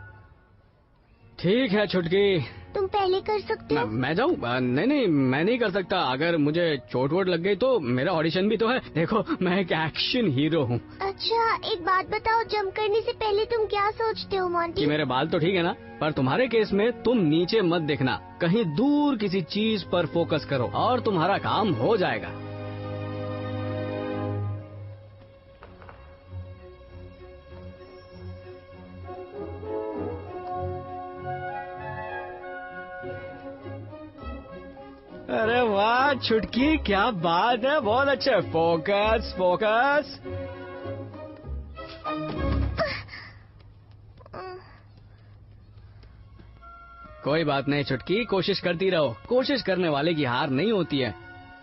ठीक है छुटकी, तुम पहले कर सकते हो। मैं, मैं जाऊँ? नहीं नहीं, मैं नहीं कर सकता। अगर मुझे चोट वोट लग गई तो मेरा ऑडिशन भी तो है। देखो, मैं एक एक्शन हीरो हूँ। अच्छा, एक बात बताओ, जंप करने से पहले तुम क्या सोचते हो मोंटी? कि मेरे बाल तो ठीक है ना, पर तुम्हारे केस में तुम नीचे मत देखना, कहीं दूर किसी चीज पर फोकस करो और तुम्हारा काम हो जाएगा। अरे वाह छुटकी, क्या बात है, बहुत अच्छा। Focus focus. कोई बात नहीं छुटकी, कोशिश करती रहो। कोशिश करने वाले की हार नहीं होती है।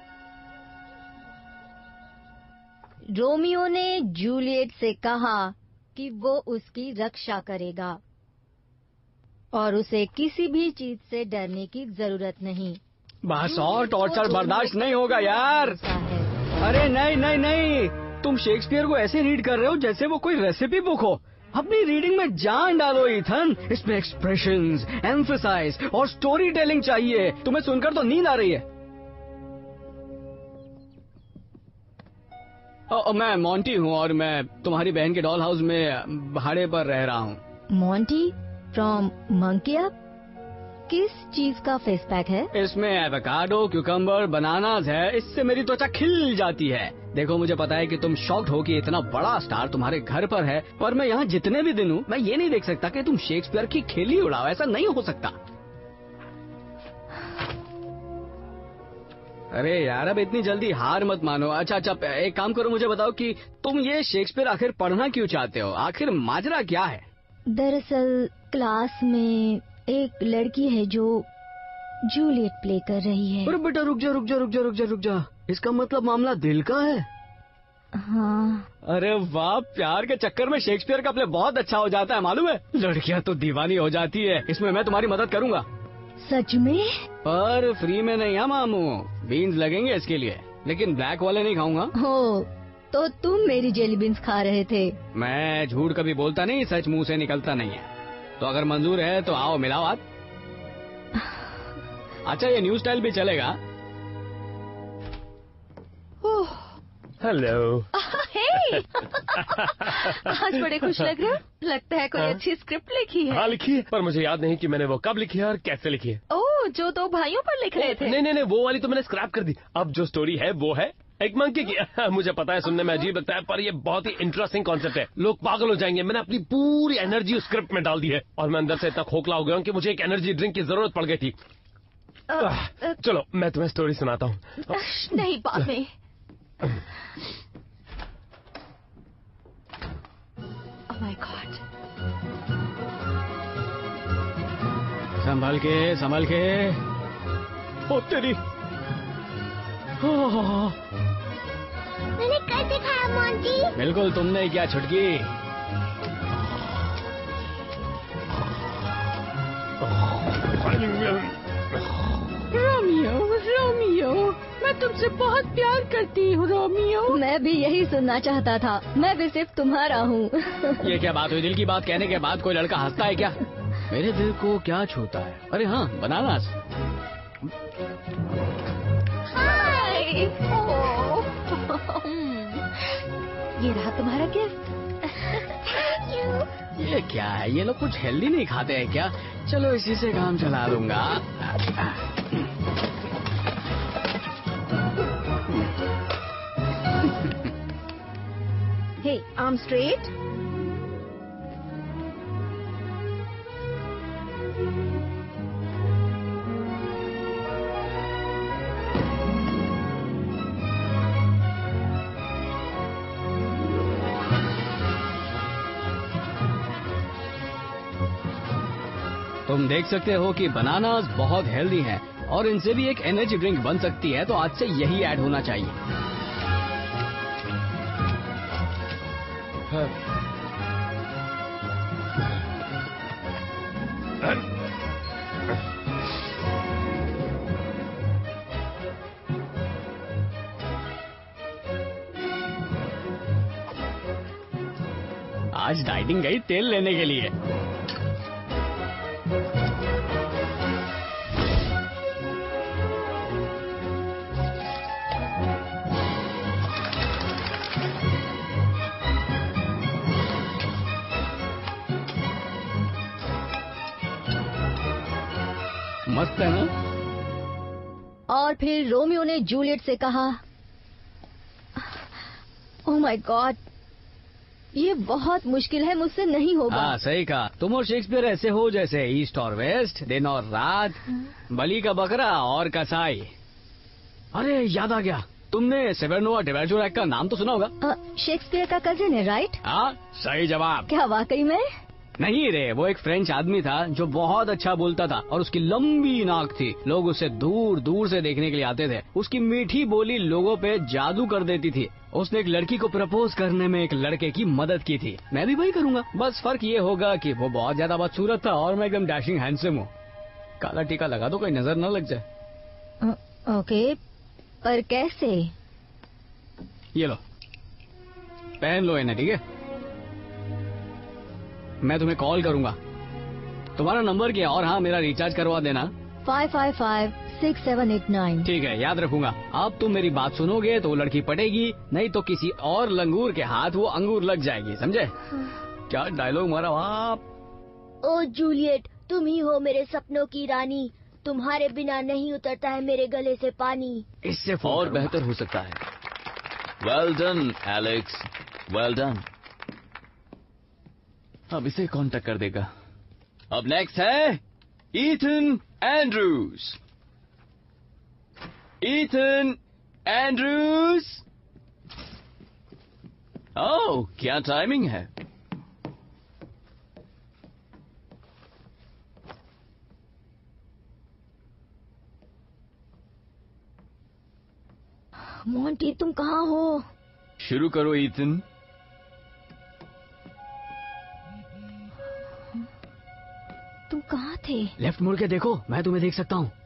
रोमियो ने जूलियट से कहा कि वो उसकी रक्षा करेगा और उसे किसी भी चीज से डरने की जरूरत नहीं। बस और टॉर्चर बर्दाश्त नहीं होगा यार। अरे नहीं नहीं नहीं, तुम शेक्सपियर को ऐसे रीड कर रहे हो जैसे वो कोई रेसिपी बुक हो। अपनी रीडिंग में जान डालो इथन, इसमें एक्सप्रेशंस, एम्फसाइज और स्टोरी टेलिंग चाहिए। तुम्हें सुनकर तो नींद आ रही है। ओ, मैं मॉन्टी हूँ और मैं तुम्हारी बहन के डॉल हाउस में भाड़े पर रह रहा हूँ। Monty from Monkey Up? किस चीज का फेस पैक है? इसमें एवोकाडो, क्यूकम्बर, बनानास है। इससे मेरी त्वचा खिल जाती है। देखो, मुझे पता है कि तुम शॉक्ड हो कि इतना बड़ा स्टार तुम्हारे घर पर है, पर मैं यहाँ जितने भी दिन हूँ मैं ये नहीं देख सकता कि तुम शेक्सपियर की खिल्ली उड़ाओ। ऐसा नहीं हो सकता। अरे यार, अब इतनी जल्दी हार मत मानो। अच्छा अच्छा, एक काम करो, मुझे बताओ कि तुम ये शेक्सपियर आखिर पढ़ना क्यों चाहते हो? आखिर माजरा क्या है? दरअसल क्लास में एक लड़की है जो जूलियट प्ले कर रही है। अरे बेटा, रुक जा रुक जा रुक जा रुक जा रुक जा। इसका मतलब मामला दिल का है? हाँ। अरे वाह, प्यार के चक्कर में शेक्सपियर का प्ले बहुत अच्छा हो जाता है, मालूम है? लड़कियां तो दीवानी हो जाती है। इसमें मैं तुम्हारी मदद करूंगा। सच में? पर फ्री में नहीं है मामू, बीन्स लगेंगे इसके लिए, लेकिन ब्लैक वाले नहीं खाऊंगा। हो तो तुम मेरी जेली बीन्स खा रहे थे। मैं झूठ कभी बोलता नहीं, सच मुंह से निकलता नहीं है। तो अगर मंजूर है तो आओ, मिलाओ हाथ। अच्छा, ये न्यू स्टाइल भी चलेगा। हेलो। हे, आज बड़े खुश लग रहे हो। लगता है कोई अच्छी स्क्रिप्ट लिखी है। हाँ लिखी है, पर मुझे याद नहीं कि मैंने वो कब लिखी है और कैसे लिखी है। ओह, जो दो भाइयों पर लिख रहे थे। नहीं नहीं नहीं, वो वाली तो मैंने स्क्रैप कर दी। अब जो स्टोरी है वो है एक मंकी की। मुझे पता है सुनने में अजीब लगता है, पर ये बहुत ही इंटरेस्टिंग कॉन्सेप्ट है। लोग पागल हो जाएंगे। मैंने अपनी पूरी एनर्जी उस स्क्रिप्ट में डाल दी है और मैं अंदर से इतना खोखला हो गया हूँ कि मुझे एक एनर्जी ड्रिंक की जरूरत पड़ गई थी। आ, आ, चलो मैं तुम्हें स्टोरी सुनाता हूँ। नहीं, बाद में। Oh my God. संभल के संभल के। ओ तेरी, मैंने कर दिखाया मोंटी। बिल्कुल तुमने क्या छुटकी। रोमियो, रोमियो, मैं तुमसे बहुत प्यार करती हूँ रोमियो। मैं भी यही सुनना चाहता था। मैं भी सिर्फ तुम्हारा हूँ। ये क्या बात हुई? दिल की बात कहने के बाद कोई लड़का हंसता है क्या? मेरे दिल को क्या छूता है? अरे हाँ, बनानास। हाय। ओह, ये रहा तुम्हारा गिफ्ट। Thank you. ये क्या है? ये लोग कुछ हेल्दी नहीं खाते हैं क्या? चलो इसी से काम चला दूंगा। Hey, arm straight. तुम देख सकते हो कि बनानास बहुत हेल्दी हैं और इनसे भी एक एनर्जी ड्रिंक बन सकती है, तो आज से यही ऐड होना चाहिए। आज आज डाइटिंग गई तेल लेने के लिए। मस्त है ना? और फिर रोमियो ने जूलियट से कहा, ओह माय गॉड, ये बहुत मुश्किल है, मुझसे नहीं होगा। हाँ सही कहा। तुम और शेक्सपियर ऐसे हो जैसे ईस्ट और वेस्ट, दिन और रात, बलि का बकरा और कसाई। अरे याद आ गया, तुमने सेवेरनोवा डेवैल्जोरैक का नाम तो सुना होगा? शेक्सपियर का कजिन है, राइट? हाँ सही जवाब। क्या वाकई में? नहीं रे, वो एक फ्रेंच आदमी था जो बहुत अच्छा बोलता था और उसकी लंबी नाक थी। लोग उसे दूर दूर से देखने के लिए आते थे। उसकी मीठी बोली लोगों पे जादू कर देती थी। उसने एक लड़की को प्रपोज करने में एक लड़के की मदद की थी। मैं भी वही करूँगा, बस फर्क ये होगा कि वो बहुत ज्यादा बदसूरत था और मैं एकदम डैशिंग हैंडसम हूँ। काला टीका लगा दो, कोई नजर न लग जाए। ओके, पर कैसे? ये लो, पहन लो इन्हें, ठीक है? मैं तुम्हें कॉल करूंगा। तुम्हारा नंबर क्या? और हाँ, मेरा रिचार्ज करवा देना। Five five five six seven eight nine. ठीक है, याद रखूंगा। अब तुम मेरी बात सुनोगे तो वो लड़की पटेगी, नहीं तो किसी और लंगूर के हाथ वो अंगूर लग जाएगी, समझे? क्या डायलॉग मारा आप। ओ जूलियट, तुम ही हो मेरे सपनों की रानी, तुम्हारे बिना नहीं उतरता है मेरे गले से पानी। इससे और बेहतर हो सकता है। Well done Alex, well done. अब इसे कौन टक्कर देगा? अब नेक्स्ट है ईथन एंड्रूज। Ethan Andrews. ओह, क्या टाइमिंग है। मोंटी, तुम कहाँ हो? शुरू करो ईथन। तुम कहाँ थे? लेफ्ट मुड़ के देखो, मैं तुम्हें देख सकता हूँ।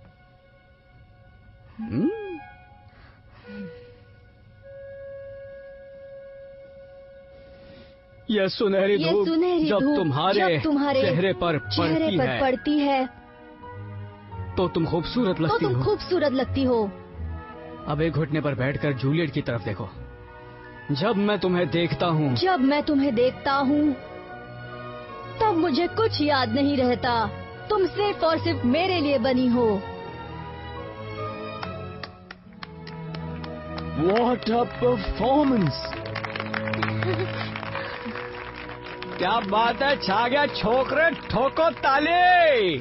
ये सुनहरी ये धूप सुनहरी जब धूप तुम्हारे, जब तुम्हारे चेहरे पर चेहरे पड़ती पर है, पड़ती है तो तुम खूबसूरत तो लगती तुम हो। खूबसूरत लगती हो। अब एक घुटने पर बैठकर जूलियट की तरफ देखो। जब मैं तुम्हें देखता हूँ जब मैं तुम्हें देखता हूँ तब मुझे कुछ याद नहीं रहता। तुम सिर्फ और सिर्फ मेरे लिए बनी हो। What a performance! क्या बात है, छा गया छोकरे, ठोको ताली।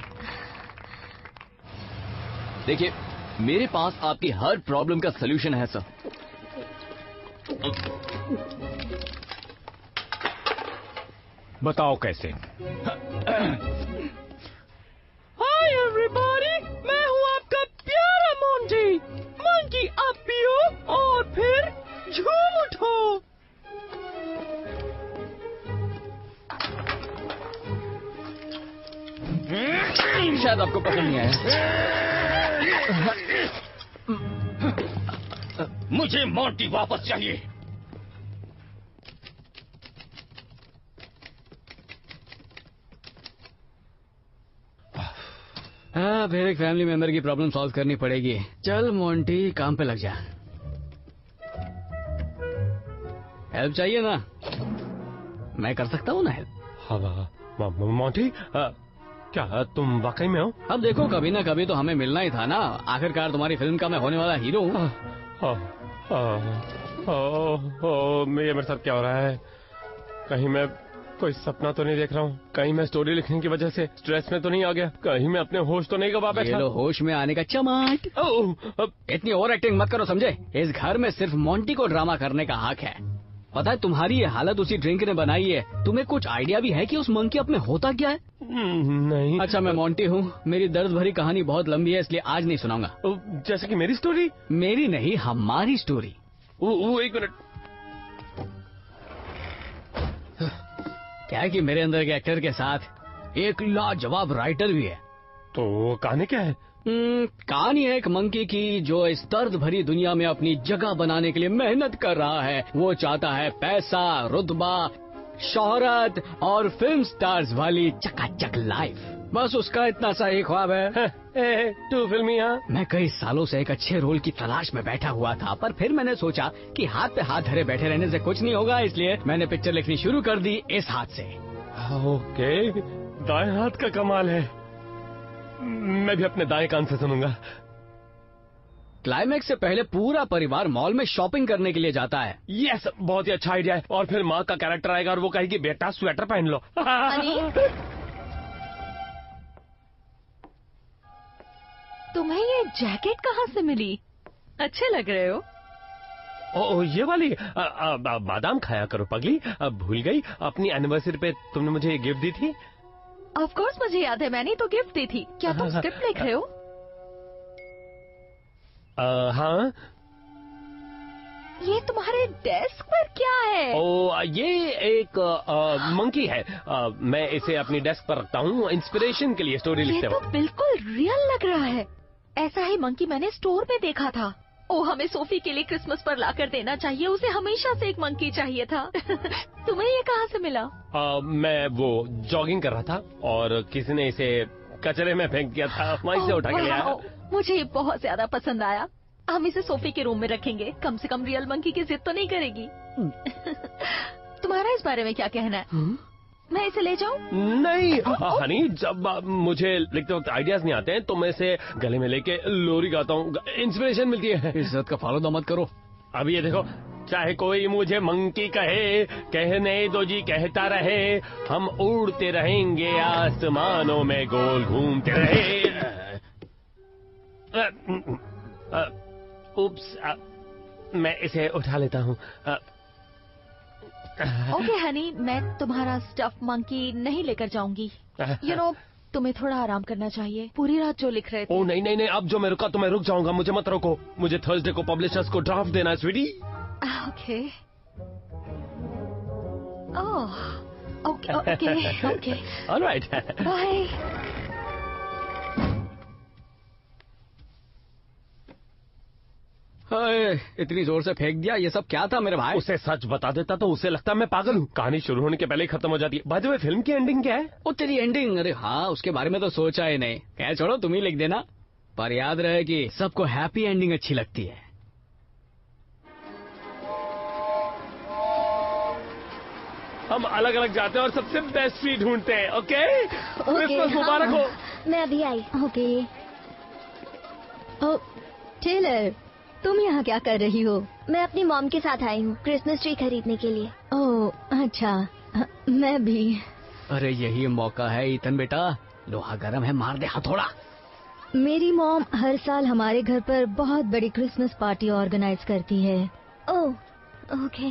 देखिए, मेरे पास आपकी हर प्रॉब्लम का सलूशन है सर। बताओ कैसे? हाय एवरीबॉडी, मैं हूँ आपका प्यारा मोंटी। मंकी आप पियो और फिर झूम उठो। शायद आपको पसंद नहीं आया। मुझे मोंटी वापस चाहिए। हाँ, फिर एक फैमिली मेंबर की प्रॉब्लम सॉल्व करनी पड़ेगी। चल मोंटी, काम पे लग जा। हेल्प चाहिए ना? मैं कर सकता हूँ ना हेल्प। हाँ मोंटी, क्या तुम वाकई में हो? अब देखो, कभी ना कभी तो हमें मिलना ही था ना। आखिरकार तुम्हारी फिल्म का मैं होने वाला हीरो हूँ। ये मेरे साथ क्या हो रहा है? कहीं मैं कोई सपना तो नहीं देख रहा हूँ? कहीं मैं स्टोरी लिखने की वजह से स्ट्रेस में तो नहीं आ गया? कहीं मैं अपने होश तो नहीं गवा बैठा? ये लो होश में आने का चमाट। इतनी ओवर एक्टिंग मत करो, समझे? इस घर में सिर्फ मोंटी को ड्रामा करने का हक है। पता है, तुम्हारी ये हालत उसी ड्रिंक ने बनाई है। तुम्हें कुछ आइडिया भी है कि उस मंकी अपने होता क्या है? नहीं। अच्छा, मैं मोंटी हूँ। मेरी दर्द भरी कहानी बहुत लंबी है, इसलिए आज नहीं सुनाऊंगा। जैसे कि मेरी स्टोरी? मेरी नहीं, हमारी स्टोरी। वो एक मिनट। क्या है कि मेरे अंदर के एक्टर के साथ एक लाजवाब राइटर भी है। तो कहानी क्या है? कहानी है एक मंकी की जो इस दर्द भरी दुनिया में अपनी जगह बनाने के लिए मेहनत कर रहा है। वो चाहता है पैसा, रुतबा, शोहरत और फिल्म स्टार्स वाली चकाचक लाइफ, बस उसका इतना सा ही ख्वाब है। टू फिल्मी। हाँ, मैं कई सालों से एक अच्छे रोल की तलाश में बैठा हुआ था, पर फिर मैंने सोचा कि हाथ पे हाथ धरे बैठे रहने से कुछ नहीं होगा, इसलिए मैंने पिक्चर लिखनी शुरू कर दी इस हाथ से। ओके, दाएं हाथ का कमाल है। मैं भी अपने दाएं कान से सुनूंगा। क्लाइमैक्स से पहले पूरा परिवार मॉल में शॉपिंग करने के लिए जाता है। यस, बहुत ही अच्छा आइडिया है। और फिर माँ का कैरेक्टर आएगा और वो कहेगी बेटा स्वेटर पहन लो। तुम्हें ये जैकेट कहाँ से मिली? अच्छे लग रहे हो। ओ, ये वाली आ, आ, आ, बादाम खाया करो पगली। आ, भूल गई अपनी एनिवर्सरी पे तुमने मुझे ये गिफ्ट दी थी। ऑफ कोर्स मुझे याद है, मैंने तो गिफ्ट दी थी। क्या तुम स्क्रिप्ट लिख रहे हो? आ, हाँ। ये तुम्हारे डेस्क पर क्या है? ओ, ये एक मंकी है। आ, मैं इसे अपनी डेस्क पर रखता हूँ इंस्पिरेशन के लिए स्टोरी लिखते वक्त। ये तो बिल्कुल रियल लग रहा है। ऐसा ही मंकी मैंने स्टोर में देखा था। ओ, हमें सोफी के लिए क्रिसमस पर लाकर देना चाहिए। उसे हमेशा से एक मंकी चाहिए था। तुम्हें ये कहाँ से मिला? आ, मैं वो जॉगिंग कर रहा था और किसी ने इसे कचरे में फेंक दिया था, वहीं से उठा के ले आया। मुझे ये बहुत ज्यादा पसंद आया। हम इसे सोफी के रूम में रखेंगे। कम से कम रियल मंकी की जिद तो नहीं करेगी। तुम्हारा इस बारे में क्या कहना है? हुँ? मैं इसे ले जाऊं? नहीं हनी, जब मुझे लिखते वक्त आइडियाज नहीं आते हैं तो मैं इसे गले में लेके लोरी गाता हूँ, इंस्पिरेशन मिलती है। इज्जत का फॉलो दो मत करो। अब ये देखो, चाहे कोई मुझे मंकी कहे, कहने दो जी कहता रहे, हम उड़ते रहेंगे आसमानों में गोल घूमते रहे। उप्स, मैं इसे उठा लेता हूँ। ओके हनी, मैं तुम्हारा स्टफ मंकी नहीं लेकर जाऊंगी। यू नो, तुम्हें थोड़ा आराम करना चाहिए। पूरी रात जो लिख रहे थे। ओ नहीं नहीं नहीं, अब जो मैं रुका तो मैं रुक जाऊंगा, मुझे मत रोको। मुझे थर्सडे को पब्लिशर्स को ड्राफ्ट देना है sweetie. Okay oh okay okay okay all right, bye. इतनी जोर से फेंक दिया, ये सब क्या था मेरे भाई? उसे सच बता देता तो उसे लगता मैं पागल हूँ। कहानी शुरू होने के पहले ही खत्म हो जाती है। बाय द वे, फिल्म की एंडिंग क्या है? ओ तेरी एंडिंग, अरे हाँ, उसके बारे में तो सोचा ही नहीं। क्या, छोड़ो, तुम ही लिख देना। पर याद रहे कि सबको हैप्पी एंडिंग अच्छी लगती है। हम अलग अलग जाते हैं और सबसे बेस्ट ट्री ढूंढते हैं। ओके, क्रिसमस मुबारक हो। मैं अभी आई। ओके। ओ टेलर, तुम यहाँ क्या कर रही हो? मैं अपनी मॉम के साथ आई हूँ क्रिसमस ट्री खरीदने के लिए। ओह अच्छा, मैं भी। अरे यही मौका है ईथन बेटा, लोहा गर्म है, मार दे हथौड़ा। मेरी मॉम हर साल हमारे घर पर बहुत बड़ी क्रिसमस पार्टी ऑर्गेनाइज करती है। Oh okay.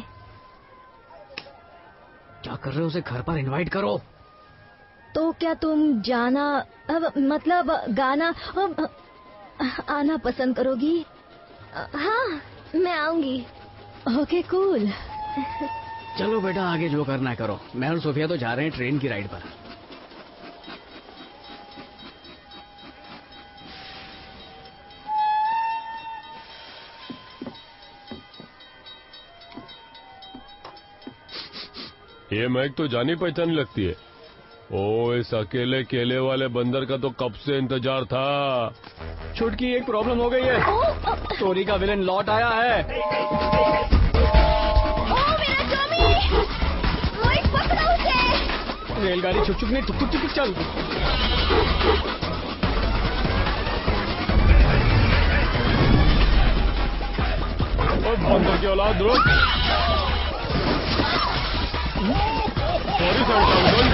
क्या कर रहे हो? उसे घर पर इनवाइट करो। तो क्या तुम जाना, अब मतलब गाना अब, आना पसंद करोगी? हाँ, मैं आऊंगी। Okay cool. चलो बेटा, आगे जो करना है करो। मैं और सोफिया तो जा रहे हैं ट्रेन की राइड पर। ये मैक तो जानी पहचानी लगती है। ओ, इस अकेले केले वाले बंदर का तो कब से इंतजार था। छुटकी, एक प्रॉब्लम हो गई है। स्टोरी का विलन लौट आया है। ओ मेरा टॉमी, मोइक पकड़ो उसे। रेलगाड़ी छुक छुक नहीं, टुक टुक टुक चल। और बंदर की औलाद रुक। सॉरी सर,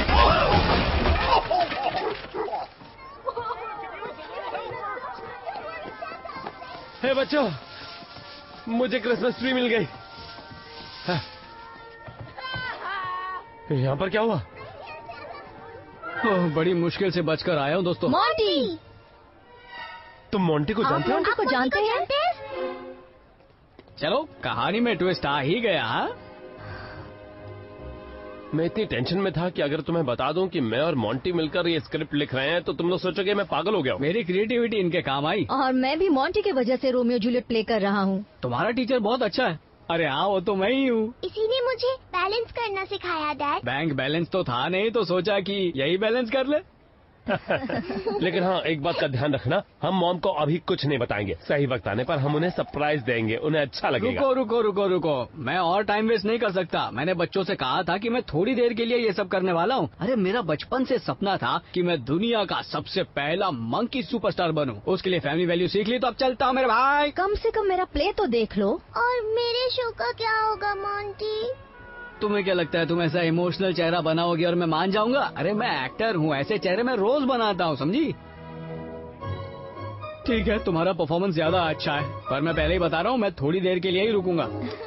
हे बच्चों, मुझे क्रिसमस ट्री मिल गई। यहाँ पर क्या हुआ? ओह, बड़ी मुश्किल से बचकर आया हूँ दोस्तों। मोंटी, तुम मोंटी को जानते हो? मोंटी को जानते हैं? चलो, कहानी में ट्विस्ट आ ही गया। मैं इतनी टेंशन में था कि अगर तुम्हें बता दूं कि मैं और मोंटी मिलकर ये स्क्रिप्ट लिख रहे हैं तो तुम लोग सोचोगे मैं पागल हो गया हूँ। मेरी क्रिएटिविटी इनके काम आई। और मैं भी मोंटी की वजह से रोमियो जूलियट प्ले कर रहा हूँ। तुम्हारा टीचर बहुत अच्छा है। अरे हाँ, वो तो मैं ही हूँ। इसी ने मुझे बैलेंस करना सिखाया डैड। बैंक बैलेंस तो था नहीं, तो सोचा कि यही बैलेंस कर ले। लेकिन हाँ, एक बात का ध्यान रखना, हम मॉम को अभी कुछ नहीं बताएंगे। सही वक्त आने पर हम उन्हें सरप्राइज देंगे, उन्हें अच्छा लगेगा। रुको रुको रुको रुको, मैं और टाइम वेस्ट नहीं कर सकता। मैंने बच्चों से कहा था कि मैं थोड़ी देर के लिए ये सब करने वाला हूँ। अरे मेरा बचपन से सपना था कि मैं दुनिया का सबसे पहला मंकी सुपरस्टार बनूं। उसके लिए फैमिली वैल्यू सीख ली, तो अब चलता हूँ मेरे भाई। कम से कम मेरा प्ले तो देख लो। और मेरे शो का क्या होगा मोंटी? तुम्हें क्या लगता है तुम ऐसा इमोशनल चेहरा बनाओगी और मैं मान जाऊंगा? अरे मैं एक्टर हूँ, ऐसे चेहरे मैं रोज बनाता हूँ, समझी? ठीक है, तुम्हारा परफॉर्मेंस ज्यादा अच्छा है, पर मैं पहले ही बता रहा हूँ, मैं थोड़ी देर के लिए ही रुकूंगा।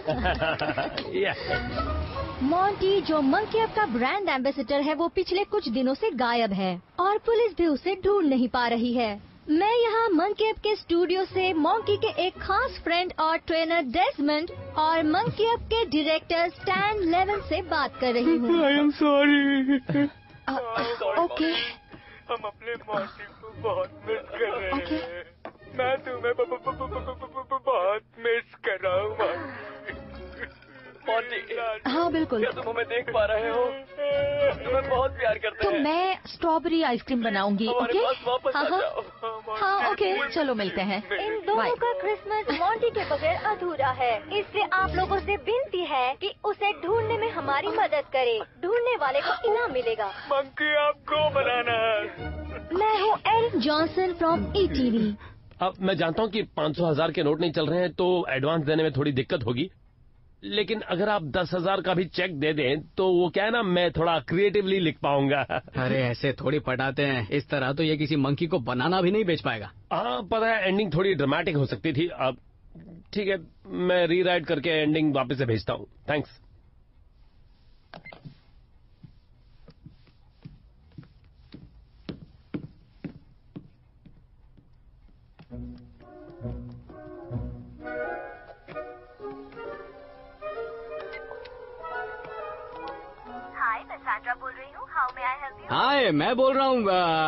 मोंटी, जो मंकी अप का ब्रांड एम्बेसडर है, वो पिछले कुछ दिनों से गायब है और पुलिस भी उसे ढूंढ नहीं पा रही है। मैं यहाँ मंकी अप के स्टूडियो से मंकी के एक खास फ्रेंड और ट्रेनर डेस्मंड और मंकी अप के डायरेक्टर स्टैन लेवन से बात कर रही हूँ। आई एम सॉरी। ओके, हम अपने मोंटी को बहुत मिस कर रहे okay. हैं। मैं तुम्हें ब- ब- ब- ब- ब- ब- ब- बहुत मिस कर रहा हूँ मोंटी। हाँ बिल्कुल। क्या तुम हमें देख पा रहे हो? तुम्हें बहुत प्यार करते तो हैं। मैं स्ट्रॉबेरी आइसक्रीम बनाऊंगी। हमारे ओके पास वापस हाँ आ हाँ जाओ। हाँ ओके, चलो मिलते हैं। इन दोनों बाय। का क्रिसमस मोंटी के बगैर अधूरा है, इसलिए आप लोगों से विनती है कि उसे ढूंढने में हमारी मदद करें। ढूंढने वाले को इनाम मिलेगा। मंकी आपको बनाना है। मैं हूँ Eric Johnson from E T V. अब मैं जानता हूँ कि पाँच सौ हजार के नोट नहीं चल रहे हैं, तो एडवांस देने में थोड़ी दिक्कत होगी, लेकिन अगर आप दस हजार का भी चेक दे दें तो वो क्या है ना, मैं थोड़ा क्रिएटिवली लिख पाऊंगा। अरे ऐसे थोड़ी पटाते हैं, इस तरह तो ये किसी मंकी को बनाना भी नहीं बेच पाएगा। हाँ पता है, एंडिंग थोड़ी ड्रामेटिक हो सकती थी। अब ठीक है, मैं रीराइट करके एंडिंग वापस से भेजता हूँ। थैंक्स। हाय, मैं सैंड्रा बोल रही हूँ। How may I help you? Hi, मैं बोल रहा हूँ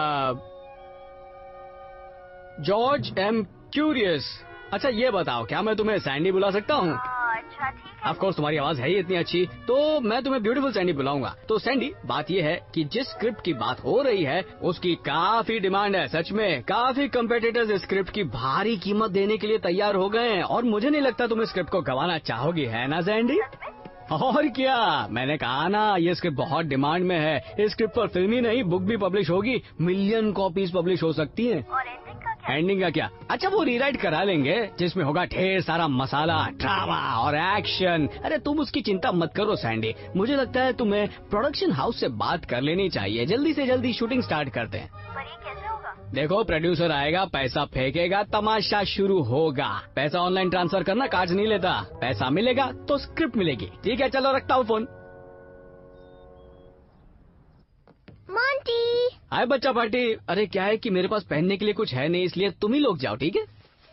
जॉर्ज एम क्यूरियस। अच्छा ये बताओ, क्या मैं तुम्हें सैंडी बुला सकता हूँ? अच्छा ठीक है। ऑफ कोर्स, तुम्हारी आवाज है ही इतनी अच्छी, तो मैं तुम्हें ब्यूटीफुल सैंडी बुलाऊंगा। तो सैंडी, बात ये है कि जिस स्क्रिप्ट की बात हो रही है उसकी काफी डिमांड है। सच में काफी कंपेटिटर्स इस स्क्रिप्ट की भारी कीमत देने के लिए तैयार हो गए हैं, और मुझे नहीं लगता तुम इस स्क्रिप्ट को गंवाना चाहोगी, है ना सैंडी? और क्या, मैंने कहा ना, ये स्क्रिप्ट बहुत डिमांड में है। इस स्क्रिप्ट पर फिल्म ही नहीं, बुक भी पब्लिश होगी, मिलियन कॉपीज पब्लिश हो सकती हैं। और एंडिंग का क्या? एंडिंग का क्या? अच्छा वो रीराइट करा लेंगे, जिसमें होगा ढेर सारा मसाला, ड्रामा और एक्शन। अरे तुम उसकी चिंता मत करो सैंडी, मुझे लगता है तुम्हें प्रोडक्शन हाउस से बात कर लेनी चाहिए। जल्दी से जल्दी शूटिंग स्टार्ट करते हैं। पर ये कैसे होगा? देखो, प्रोड्यूसर आएगा, पैसा फेंकेगा, तमाशा शुरू होगा। पैसा ऑनलाइन ट्रांसफर करना काज नहीं लेता, पैसा मिलेगा तो स्क्रिप्ट मिलेगी। ठीक है, चलो रखता हूँ फोन। मोंटी। हाय बच्चा पार्टी। अरे क्या है कि मेरे पास पहनने के लिए कुछ है नहीं, इसलिए तुम ही लोग जाओ, ठीक है?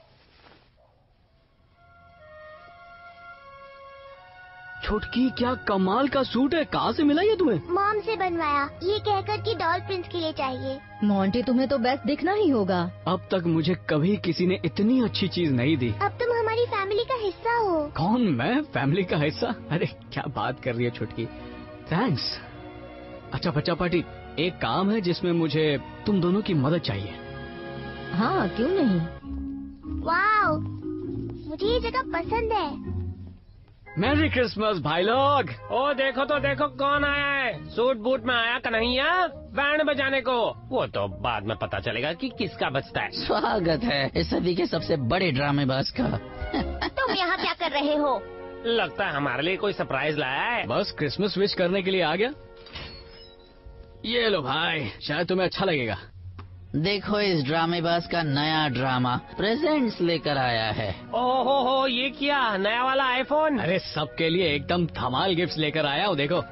छुटकी, क्या कमाल का सूट है, कहाँ से मिला ये तुम्हें? मॉम से बनवाया, ये कहकर कि डॉल प्रिंस के लिए चाहिए। मोंटी, तुम्हें तो बेस्ट दिखना ही होगा। अब तक मुझे कभी किसी ने इतनी अच्छी चीज नहीं दी। अब तुम हमारी फैमिली का हिस्सा हो। कौन, मैं फैमिली का हिस्सा? अरे क्या बात कर रही है छुटकी, थैंक्स। अच्छा बच्चा पार्टी, एक काम है जिसमें मुझे तुम दोनों की मदद चाहिए। हाँ क्यों नहीं। वाओ, मुझे ये जगह पसंद है। मैरी क्रिसमस भाई लोग। ओ देखो तो देखो कौन आया है, सूट बूट में आया कन्हैया बैंड बजाने को। वो तो बाद में पता चलेगा कि किसका बजता है। स्वागत है इस सदी के सबसे बड़े ड्रामेबाज का। तुम यहाँ क्या कर रहे हो? लगता है हमारे लिए कोई सरप्राइज लाया है। बस क्रिसमस विश करने के लिए आ गया। ये लो भाई, शायद तुम्हें अच्छा लगेगा। देखो इस ड्रामेबाज का नया ड्रामा प्रेजेंट्स लेकर आया है। ओहो हो, ये क्या नया वाला आईफोन? अरे सबके लिए एकदम धमाल गिफ्ट्स लेकर आया हूँ, देखो।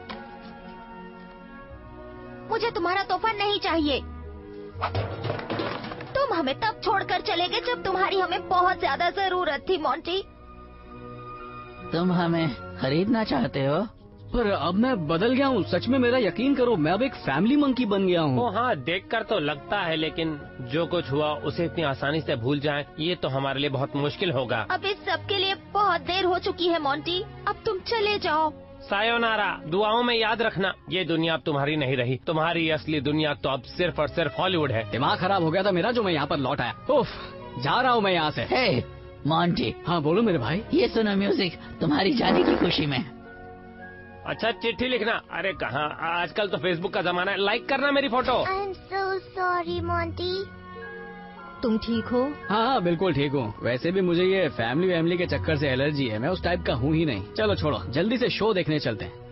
मुझे तुम्हारा तोहफा नहीं चाहिए। तुम हमें तब छोड़कर चले गए जब तुम्हारी हमें बहुत ज्यादा जरूरत थी मोंटी। तुम हमें खरीदना चाहते हो? पर अब मैं बदल गया हूँ, सच में मेरा यकीन करो, मैं अब एक फैमिली मंकी बन गया हूँ। ओ हाँ, देखकर तो लगता है, लेकिन जो कुछ हुआ उसे इतनी आसानी से भूल जाएं, ये तो हमारे लिए बहुत मुश्किल होगा। अब इस सब के लिए बहुत देर हो चुकी है मोंटी, अब तुम चले जाओ। सायोनारा, दुआओं में याद रखना, ये दुनिया अब तुम्हारी नहीं रही। तुम्हारी असली दुनिया तो अब सिर्फ और सिर्फ हॉलीवुड है। दिमाग खराब हो गया था मेरा जो मैं यहाँ पर लौट आया। उफ, जा रहा हूँ मैं यहाँ से। Hey Monty. हाँ बोलो मेरे भाई। ये सुनो म्यूजिक तुम्हारी जाने की खुशी में। अच्छा चिट्ठी लिखना। अरे कहाँ, आजकल तो फेसबुक का जमाना है, लाइक करना मेरी photo. I am so sorry Monty. तुम ठीक हो? हाँ हाँ बिल्कुल ठीक हूँ। वैसे भी मुझे ये फैमिली वैमिली के चक्कर से एलर्जी है, मैं उस टाइप का हूँ ही नहीं। चलो छोड़ो, जल्दी से शो देखने चलते हैं।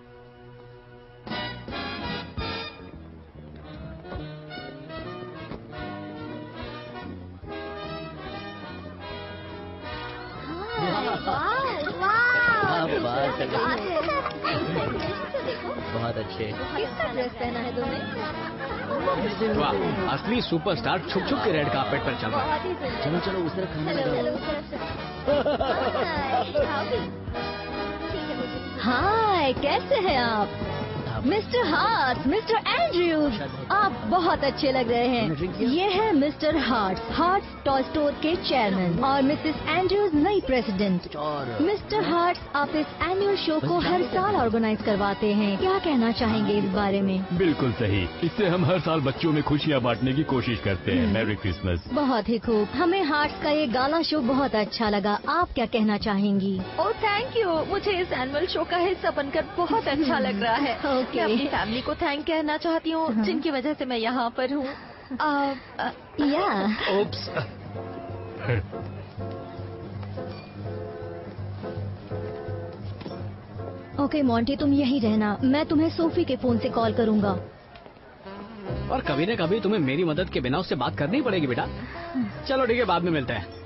बहुत अच्छे। किसका ड्रेस पहना है तुमने? वाह, असली सुपरस्टार छुप छुप के रेड कार्पेट पर चल रहा है। चलो चलो उस तरफ खाना लगाओ। हाय, कैसे हैं आप? मिस्टर हार्ट, मिस्टर एंड्रयूज, आप बहुत अच्छे लग रहे हैं। ये है Mr Hart, Hart toy store के चेयरमैन, और मिसेस एंड्रयूज नई प्रेसिडेंट। मिस्टर हार्ट, आप इस एनुअल शो को हर साल ऑर्गेनाइज करवाते हैं, क्या कहना चाहेंगे इस बारे में? बिल्कुल सही, इससे हम हर साल बच्चों में खुशियाँ बांटने की कोशिश करते हैं। Merry Christmas. बहुत ही खूब, हमें हार्ट का ये गाना शो बहुत अच्छा लगा, आप क्या कहना चाहेंगी? ओह थैंक यू, मुझे इस एनुअल शो का हिस्सा बनकर बहुत अच्छा लग रहा है। ओके। मैं अपनी फैमिली को थैंक कहना चाहती हूँ, जिनकी वजह से मैं यहाँ पर हूँ। या ओप्स। ओके मोंटी, तुम यहीं रहना, मैं तुम्हें सोफी के फोन से कॉल करूँगा। और कभी न कभी तुम्हें मेरी मदद के बिना उससे बात करनी पड़ेगी बेटा। चलो ठीक है, बाद में मिलते हैं।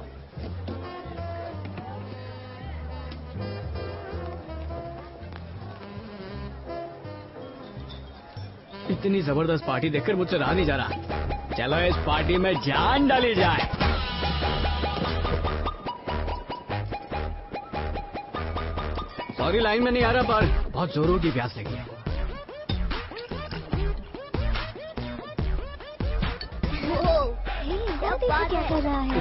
इतनी जबरदस्त पार्टी देखकर मुझसे रहा नहीं जा रहा। चलो इस पार्टी में जान डाली जाए। सॉरी लाइन में नहीं आ रहा, पर बहुत जोरों की प्यास लगी है। क्या कर रहा है?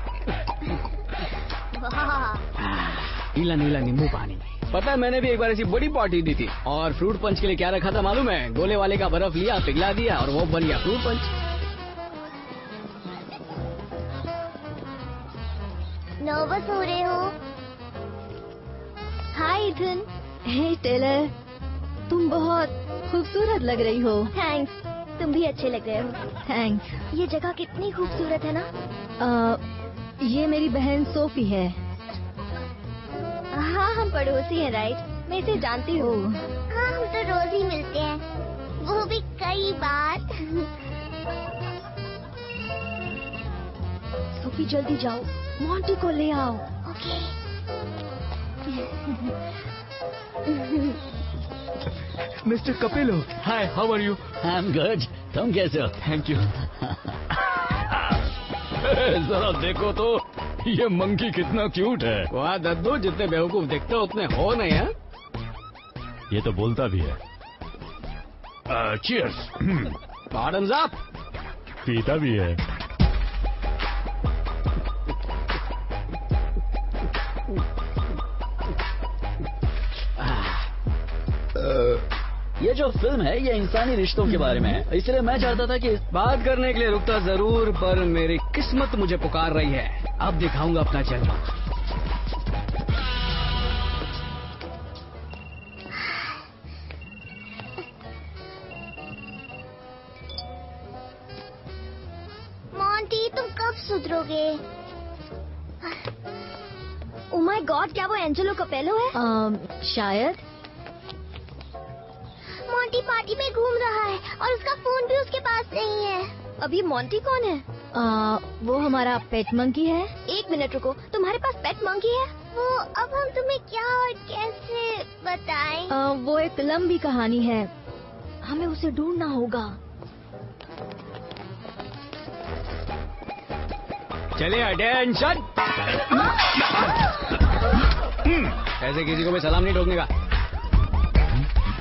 नीला नीला नींबू पानी। पता है, मैंने भी एक बार ऐसी बड़ी पार्टी दी थी, और फ्रूट पंच के लिए क्या रखा था मालूम है? गोले वाले का बर्फ लिया, पिघला दिया, और वो बन गया फ्रूट पंच। नर्वस हो रहे हो? हाय इथन। हे टेलर, तुम बहुत खूबसूरत लग रही हो। थैंक्स, तुम भी अच्छे लग रहे हो। थैंक्स। ये जगह कितनी खूबसूरत है ना। आ, ये मेरी बहन सोफी है। हाँ, हम पड़ोसी हैं राइट, मैं इसे जानती हूँ। हाँ, हम तो रोज ही मिलते हैं, वो भी कई बार। सोफी जल्दी जाओ, मोंटी को ले आओ। Okay. Mr Kapilo, hi, how are you? I am good, तुम कैसे हो? Thank you. जरा देखो तो, ये मंकी कितना क्यूट है। वाह दद्दू, जितने बेवकूफ दिखते हो उतने हो नहीं है। ये तो बोलता भी है। चीयर्स। Bottoms up. पीता भी है। ये जो फिल्म है ये इंसानी रिश्तों के बारे में है, इसलिए मैं चाहता था कि बात करने के लिए रुकता जरूर, पर मेरी किस्मत मुझे पुकार रही है। अब दिखाऊंगा अपना जलवा। मोंटी, तुम कब सुधरोगे? ओह माय गॉड, क्या वो एंजेलो कपेलो है? आ, शायद। मोंटी पार्टी में घूम रहा है और उसका फोन भी उसके पास नहीं है। अभी मोंटी कौन है? आ, वो हमारा पेट मंकी है। एक मिनट रुको, तुम्हारे पास पेट मंकी है? वो अब हम तुम्हें क्या और कैसे बताएं? आ, वो एक लंबी कहानी है, हमें उसे ढूंढना होगा। चलिए अटेंशन। ऐसे किसी को भी सलाम नहीं ठोकने का।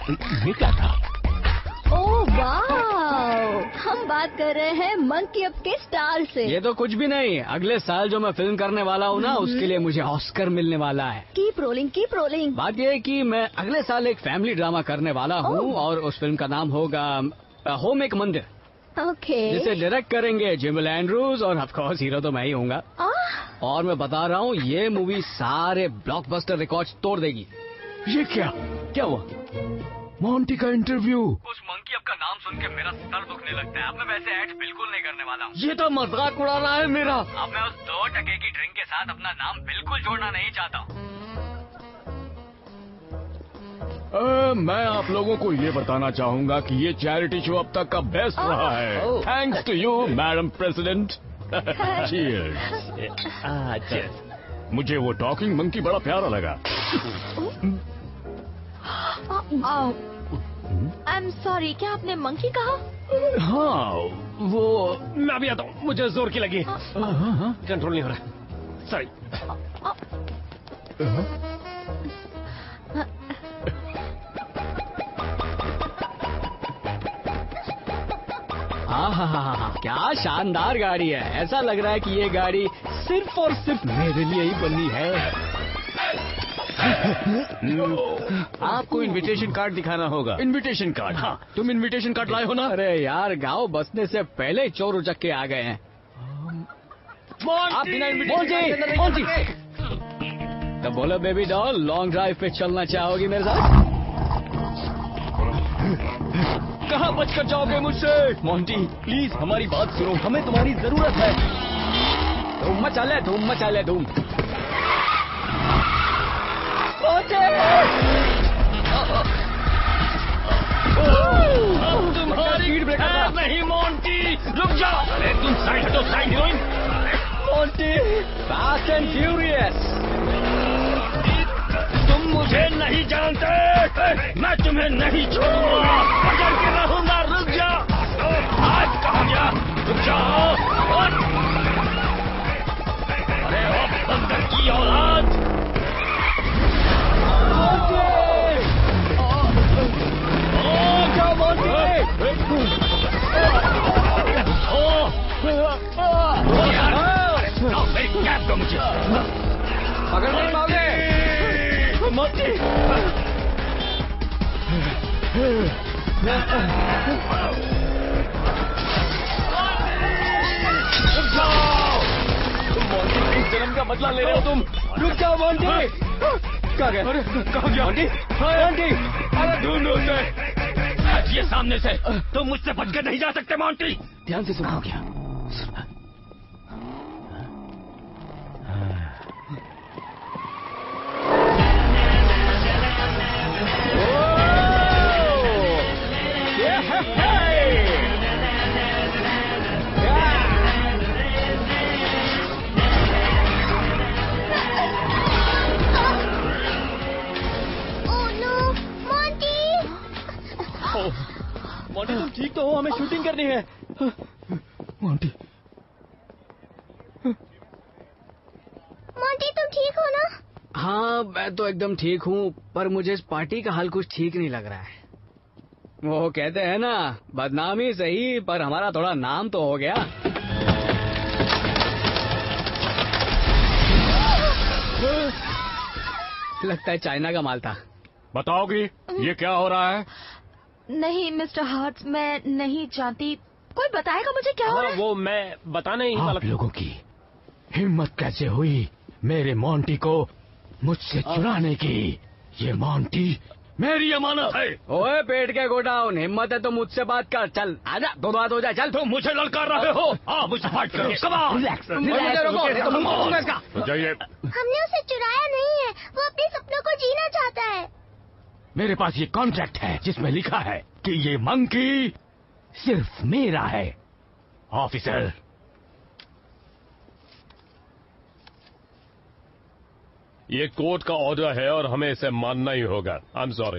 ये क्या था? ओह वाव! हम बात कर रहे हैं मंकी अप के स्टार से। ये तो कुछ भी नहीं। अगले साल जो मैं फिल्म करने वाला हूँ ना, उसके लिए मुझे ऑस्कर मिलने वाला है। Keep rolling, keep rolling. बात ये है कि मैं अगले साल एक फैमिली ड्रामा करने वाला हूँ और उस फिल्म का नाम होगा होम एक मंदिर। ओके। जिसे डायरेक्ट करेंगे जिमल एंड्रूज और ऑफ कोर्स हीरो तो मैं ही हूँगा। और मैं बता रहा हूँ ये मूवी सारे ब्लॉकबस्टर रिकॉर्ड्स तोड़ देगी। ये क्या क्या हुआ? मॉन्टी का इंटरव्यू। उस मंकी अप का नाम सुन के मेरा सर दुखने लगता है। अब मैं वैसे एड्स बिल्कुल नहीं करने वाला हूँ। ये तो मजाक उड़ा रहा है मेरा। अब मैं उस दो टके की ड्रिंक के साथ अपना नाम बिल्कुल जोड़ना नहीं चाहता हूँ। आ, मैं आप लोगों को ये बताना चाहूंगा कि ये चैरिटी शो अब तक का बेस्ट रहा है। Thanks to you madam president. Cheers. मुझे वो टॉकिंग मंकी बड़ा प्यारा लगा। आई एम सॉरी, क्या आपने मंकी कहा? हाँ वो मैं भी आता हूँ, मुझे जोर की लगी। कंट्रोल नहीं हो रहा। सॉरी। हाँ हाँ हाँ हाँ, क्या शानदार गाड़ी है। ऐसा लग रहा है कि ये गाड़ी सिर्फ और सिर्फ मेरे लिए ही बनी है। आपको इनविटेशन कार्ड दिखाना होगा। Invitation card? हाँ। तुम इनविटेशन कार्ड लाए हो ना? अरे यार, गाँव बसने से पहले ही चोर उचक के आ गए हैं। आप बिना इनविटेशन कार्ड तो बोलो बेबी डॉल, लॉन्ग ड्राइव पे चलना चाहोगी मेरे साथ? कहाँ बचकर जाओगे मुझसे? मोंटी प्लीज हमारी बात सुनो, हमें तुम्हारी जरूरत है। धूम मचा ले, धूम मचा ले, धूम। तुम्हारी ब्रेकर नहीं मोंटी, रुक जाओ। अरे तुम साइड हटो, side heroine. Monty, fast and furious. तुम मुझे नहीं जानते, मैं तुम्हें नहीं छोड़ूंगा, पकड़ के रहूंगा। रुक जाओ। आज कहाँ गया? रुक जाओ। अरे ओ बंदर की औलाद। मेरी कैब दो मुझे। पकड़ नहीं पाओगे मोंटी। रुक जाओ। तुम मोंटी इस जन्म का बदला ले रहे हो तुम। रुक जाओ मोंटी। कहाँ गया? अरे कहाँ गया? मोंटी, मोंटी, अरे ढूंढ उसे। हटिए सामने से। तुम मुझसे बच के नहीं जा सकते मोंटी। ध्यान से सुना क्या? मोंटी तुम ठीक तो हो? हमें शूटिंग करनी है। मोंटी, मोंटी तुम ठीक हो ना? हाँ मैं तो एकदम ठीक हूँ, पर मुझे इस पार्टी का हाल कुछ ठीक नहीं लग रहा है। वो कहते हैं ना, बदनामी सही पर हमारा थोड़ा नाम तो हो गया। लगता है चाइना का माल था। बताओगी ये क्या हो रहा है? नहीं मिस्टर हार्ट्स, मैं नहीं जानती। कोई बताएगा मुझे क्या हो रहा है? वो मैं बताने ही आप लोगों की हिम्मत कैसे हुई मेरे मोंटी को मुझसे चुराने की? ये मोंटी मेरी अमानत है। ओए पेट के गोडाउन, हिम्मत है तो मुझसे बात कर। चल आजा, दो बात हो जाए। चल तुम मुझे ललकार रहे हो। हाँ मुझसे फाइट करो। जाइए। हमने उसे चुराया नहीं है, वो अपने सपनों को जीना चाहता है। मेरे पास ये कॉन्ट्रैक्ट है जिसमें लिखा है कि ये मंकी सिर्फ मेरा है। ऑफिसर, ये कोर्ट का ऑर्डर है और हमें इसे मानना ही होगा। I am sorry.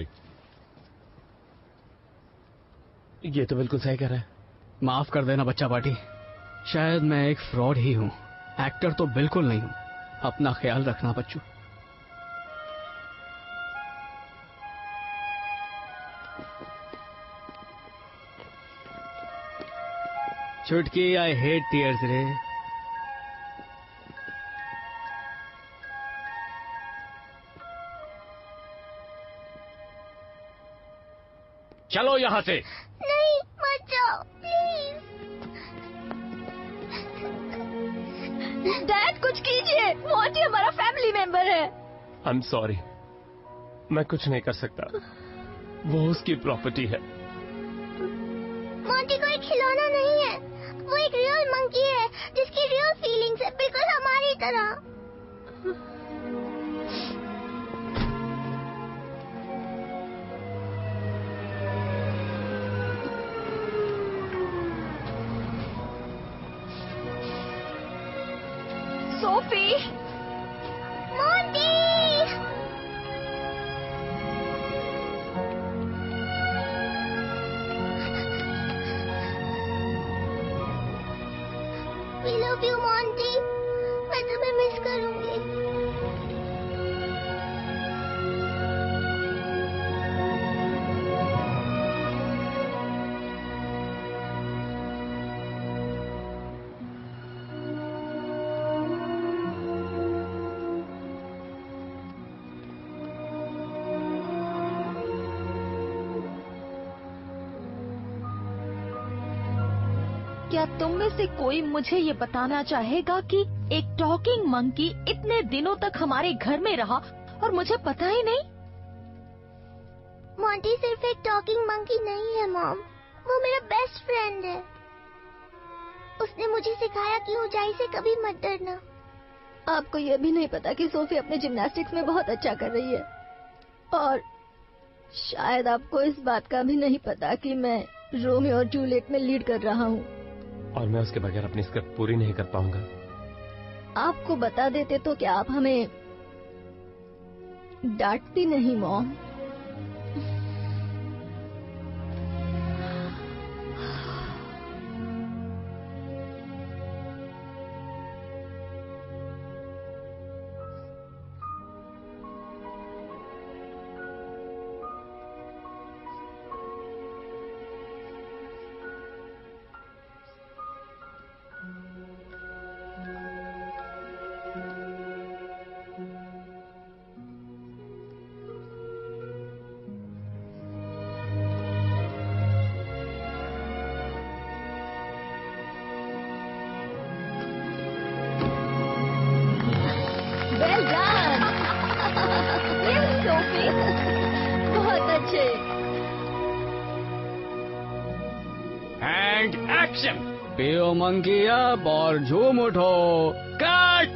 ये तो बिल्कुल सही कह रहा है। माफ कर देना बच्चा पार्टी, शायद मैं एक फ्रॉड ही हूँ, एक्टर तो बिल्कुल नहीं हूँ। अपना ख्याल रखना बच्चों। छुटकी, आई हेट टीयर्स रे। चलो यहाँ से। नहीं, मत जाओ प्लीज। डैड कुछ कीजिए, मोंटी हमारा फैमिली मेंबर है। आई एम सॉरी, मैं कुछ नहीं कर सकता, वो उसकी प्रॉपर्टी है। मोंटी कोई खिलौना नहीं है, वो एक रियल मंकी है जिसकी रियल फीलिंग्स है, बिल्कुल हमारी तरह। Sophie, Monty, We love you, Monty. मैं तुम्हें मिस करूंगी। क्या तुम में से कोई मुझे ये बताना चाहेगा कि एक टॉकिंग मंकी इतने दिनों तक हमारे घर में रहा और मुझे पता ही नहीं? मोंटी सिर्फ एक टॉकिंग मंकी नहीं है मॉम, वो मेरा बेस्ट फ्रेंड है। उसने मुझे सिखाया कि ऊंचाई से कभी मत डरना। आपको ये भी नहीं पता कि सोफी अपने जिम्नास्टिक्स में बहुत अच्छा कर रही है, और शायद आपको इस बात का भी नहीं पता कि मैं रोमियो और जूलियट में लीड कर रहा हूँ। और मैं उसके बगैर अपनी स्क्रिप्ट पूरी नहीं कर पाऊंगा। आपको बता देते तो क्या आप हमें डांटती नहीं mom? Well done! Yes, Sophie. बहुत अच्छे। And action. पियो मंकी अब और झूम उठो। कट।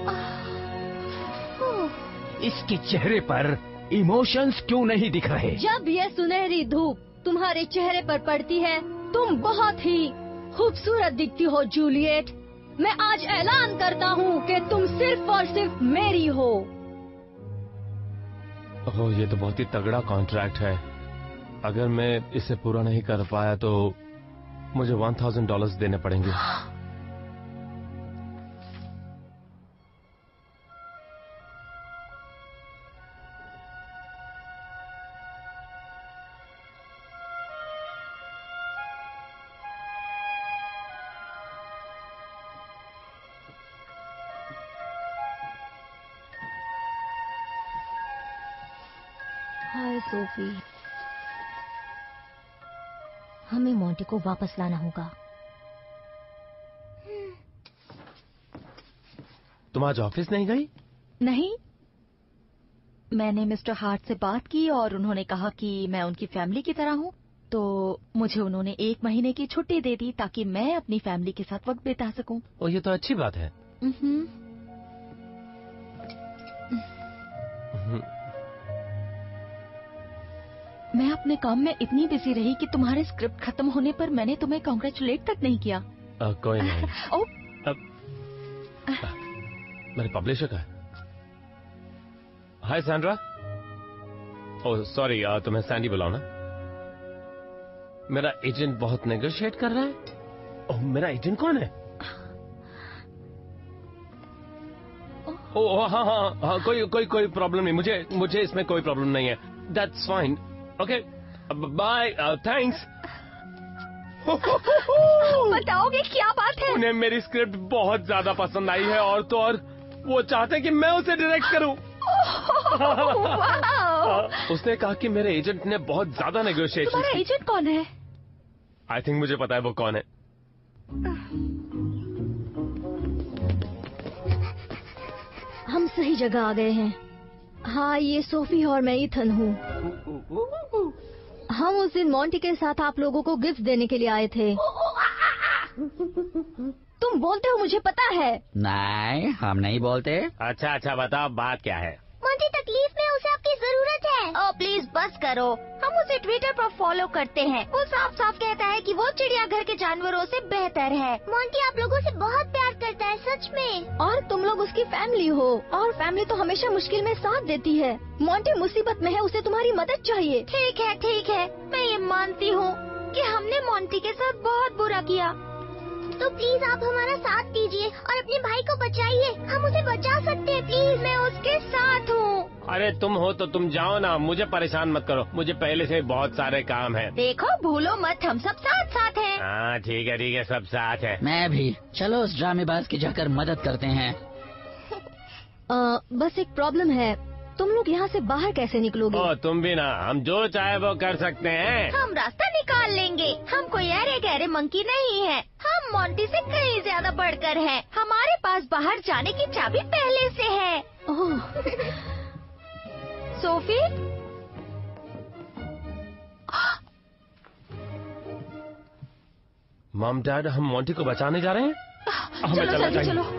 इसके चेहरे पर इमोशंस क्यों नहीं दिख रहे? जब यह सुनहरी धूप तुम्हारे चेहरे पर पड़ती है, तुम बहुत ही खूबसूरत दिखती हो जूलियट। मैं आज ऐलान करता हूँ कि तुम सिर्फ और सिर्फ मेरी हो। ओह, ये तो बहुत ही तगड़ा कॉन्ट्रैक्ट है। अगर मैं इसे पूरा नहीं कर पाया तो मुझे वन थाउजेंड डॉलर्स देने पड़ेंगे। हाय सोफी, हमें मोंटी को वापस लाना होगा। तुम आज ऑफिस नहीं गई? नहीं, मैंने मिस्टर हार्ट से बात की और उन्होंने कहा कि मैं उनकी फैमिली की तरह हूँ, तो मुझे उन्होंने एक महीने की छुट्टी दे दी ताकि मैं अपनी फैमिली के साथ वक्त बिता सकूं। ओ, ये तो अच्छी बात है। मैं अपने काम में इतनी बिजी रही कि तुम्हारे स्क्रिप्ट खत्म होने पर मैंने तुम्हें कांग्रेचुलेट तक नहीं किया। आ, कोई नहीं। ओ, अब, आ, मेरे पब्लिशर का है। Hi Sandra. ओह सॉरी, तुम्हें सैंडी बुलाओ ना। मेरा एजेंट बहुत नेगोशिएट कर रहा है। ओह, मेरा एजेंट कौन है? ओह हाँ हाँ हाँ, कोई कोई कोई प्रॉब्लम नहीं, मुझे मुझे इसमें कोई प्रॉब्लम नहीं है। That's fine. Okay, bye, thanks. बताओगे क्या बात है? उन्हें मेरी स्क्रिप्ट बहुत ज्यादा पसंद आई है और तो और वो चाहते हैं कि मैं उसे डायरेक्ट करूं। उसने कहा कि मेरे एजेंट ने बहुत ज्यादा नेगोशिएशन। तुम्हारा एजेंट कौन है? आई थिंक मुझे पता है वो कौन है। हम सही जगह आ गए हैं। हाँ, ये सोफी और मैं इथन हूँ। हम उस दिन मॉन्टी के साथ आप लोगों को गिफ्ट देने के लिए आए थे। तुम बोलते हो, मुझे पता है। नहीं, हम नहीं बोलते। अच्छा अच्छा, बताओ बात क्या है? मोंटी तकलीफ में, उसे आपकी जरूरत है। ओ प्लीज बस करो। हम उसे ट्विटर पर फॉलो करते हैं। वो साफ साफ कहता है कि वो चिड़ियाघर के जानवरों से बेहतर है। मोंटी आप लोगों से बहुत प्यार करता है, सच में। और तुम लोग उसकी फैमिली हो, और फैमिली तो हमेशा मुश्किल में साथ देती है। मॉन्टी मुसीबत में है, उसे तुम्हारी मदद चाहिए। ठीक है ठीक है, मैं ये मानती हूँ कि हमने मॉन्टी के साथ बहुत बुरा किया, तो प्लीज आप हमारा साथ दीजिए और अपने भाई को बचाइए। हम उसे बचा सकते हैं, प्लीज। मैं उसके साथ हूँ। अरे तुम हो तो तुम जाओ ना, मुझे परेशान मत करो, मुझे पहले से बहुत सारे काम है। देखो भूलो मत, हम सब साथ साथ हैं। हाँ ठीक है ठीक है, सब साथ है। मैं भी। चलो उस ड्रामेबाज की जाकर मदद करते हैं। आ, बस एक प्रॉब्लम है, तुम लोग यहाँ से बाहर कैसे निकलोगे? ओ तुम भी ना, हम जो चाहे वो कर सकते हैं। हम रास्ता निकाल लेंगे। हम कोई अरे गहरे मंकी नहीं है। हम मॉन्टी से कहीं ज्यादा बढ़कर हैं। हमारे पास बाहर जाने की चाबी पहले से है। ओह। सोफी, मॉम डैड, हम मॉन्टी को बचाने जा रहे हैं। हमें चलो चलना जल्दी चाहिए। चलो।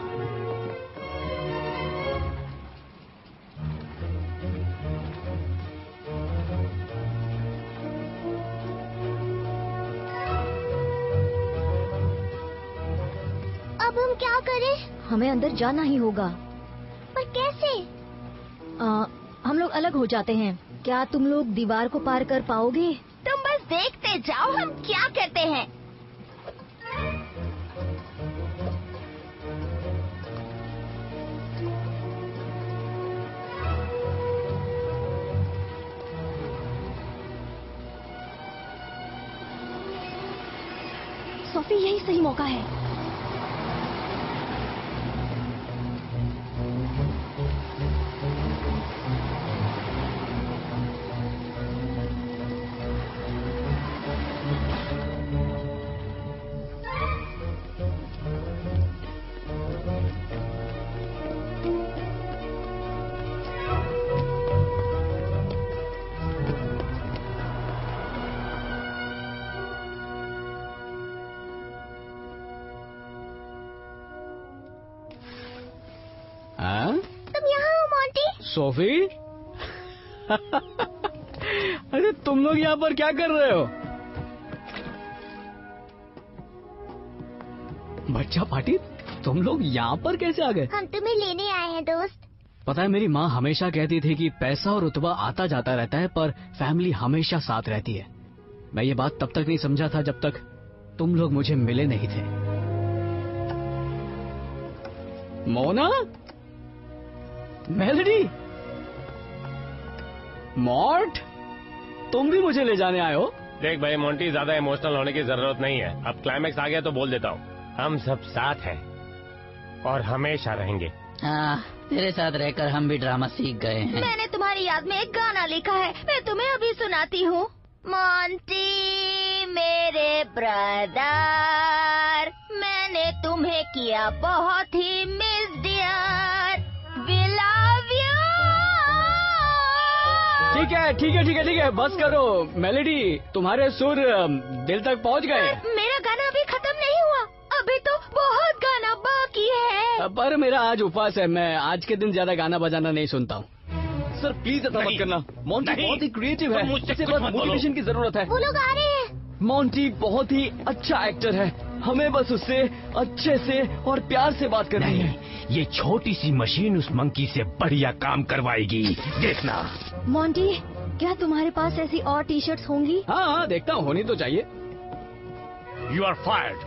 अब हम क्या करें? हमें अंदर जाना ही होगा। पर कैसे? आ, हम लोग अलग हो जाते हैं। क्या तुम लोग दीवार को पार कर पाओगे? तुम बस देखते जाओ हम क्या करते हैं। सोफी, यही सही मौका है। हाँ? तुम यहाँ हो मोंटी? सोफी? अरे तुम लोग यहाँ पर क्या कर रहे हो? बच्चा पाटी, तुम लोग यहाँ पर कैसे आ गए? हम तुम्हें लेने आए हैं दोस्त। पता है, मेरी माँ हमेशा कहती थी कि पैसा और रुतबा आता जाता रहता है, पर फैमिली हमेशा साथ रहती है। मैं ये बात तब तक नहीं समझा था जब तक तुम लोग मुझे मिले नहीं थे। मोना, मेलोडी, मॉर्ट, तुम भी मुझे ले जाने आए हो? देख भाई मोंटी, ज्यादा इमोशनल होने की जरूरत नहीं है। अब क्लाइमेक्स आ गया तो बोल देता हूँ, हम सब साथ हैं और हमेशा रहेंगे। हाँ, तेरे साथ रहकर हम भी ड्रामा सीख गए हैं। मैंने तुम्हारी याद में एक गाना लिखा है, मैं तुम्हें अभी सुनाती हूँ। मोंटी मेरे ब्रदर, मैंने तुम्हें किया बहुत ही miss dear, we love you. ठीक है ठीक है ठीक है ठीक है, बस करो। मेलोडी, तुम्हारे सुर दिल तक पहुँच गए। मेरा गाना अभी खत्म नहीं हुआ, अभी तो बहुत गाना बाकी है। पर मेरा आज उपवास है, मैं आज के दिन ज्यादा गाना बजाना नहीं सुनता हूँ। सर प्लीज ऐसा मत करना। मोंटी बहुत ही क्रिएटिव है, मुझसे उसे कुछ बस मत बोलो। मोटिवेशन की जरूरत है। वो लोग आ रहे हैं। मोंटी बहुत ही अच्छा एक्टर है, हमें बस उससे अच्छे से और प्यार से बात करनी है। ये छोटी सी मशीन उस मंकी से बढ़िया काम करवाएगी, देखना। मॉन्टी, क्या तुम्हारे पास ऐसी और टी शर्ट्स होंगी? हाँ हाँ, देखता हूँ, होनी तो चाहिए। You are fired.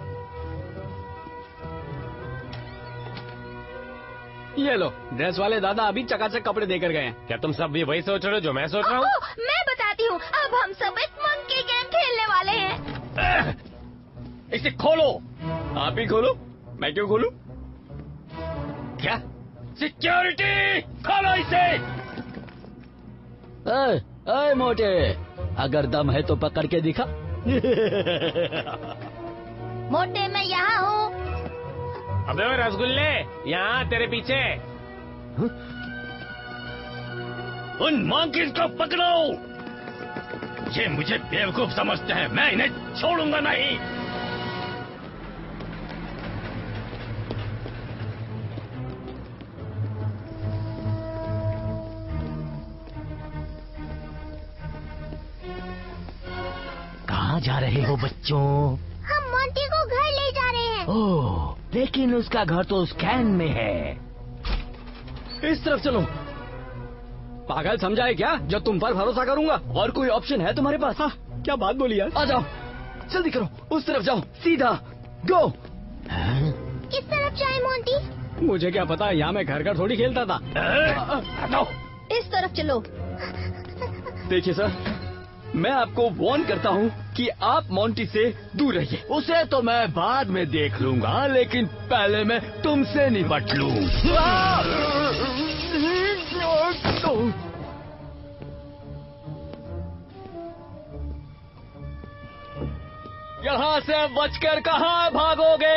ये लो, ड्रेस वाले दादा अभी चकाचक कपड़े देकर गए हैं। क्या तुम सब भी वही सोच रहे हो जो मैं सोच रहा हूँ? ओह, मैं बताती हूँ, अब हम सब एक मंकी गेम खेलने वाले हैं। इसे खोलो। आप ही खोलो, मैं क्यों खोलूं? क्या? सिक्योरिटी, खोलो इसे। ए, ए मोटे, अगर दम है तो पकड़ के दिखा। मोटे मैं यहाँ हूँ। अबे ओ रसगुल्ले, यहाँ तेरे पीछे। हुँ? उन मंकीज को पकड़ो। ये मुझे बेवकूफ समझते हैं, मैं इन्हें छोड़ूंगा नहीं। कहाँ जा रहे हो बच्चों? हम मोंटी को घर ले जा रहे हैं। ओह, लेकिन उसका घर तो उस कैन में है। इस तरफ चलो। पागल समझा है क्या जो तुम पर भरोसा करूंगा? और कोई ऑप्शन है तुम्हारे पास? हाँ, क्या बात बोली यार। आ जाओ, जल्दी करो, उस तरफ जाओ, सीधा गो। किस तरफ जाए मोंटी? मुझे क्या पता, यहाँ मैं घर घर थोड़ी खेलता था। हटो। इस तरफ चलो। देखिए सर, मैं आपको वार्न करता हूँ कि आप मोंटी से दूर रहिए। उसे तो मैं बाद में देख लूंगा, लेकिन पहले मैं तुमसे निपट लूं। यहाँ से बचकर कहाँ भागोगे?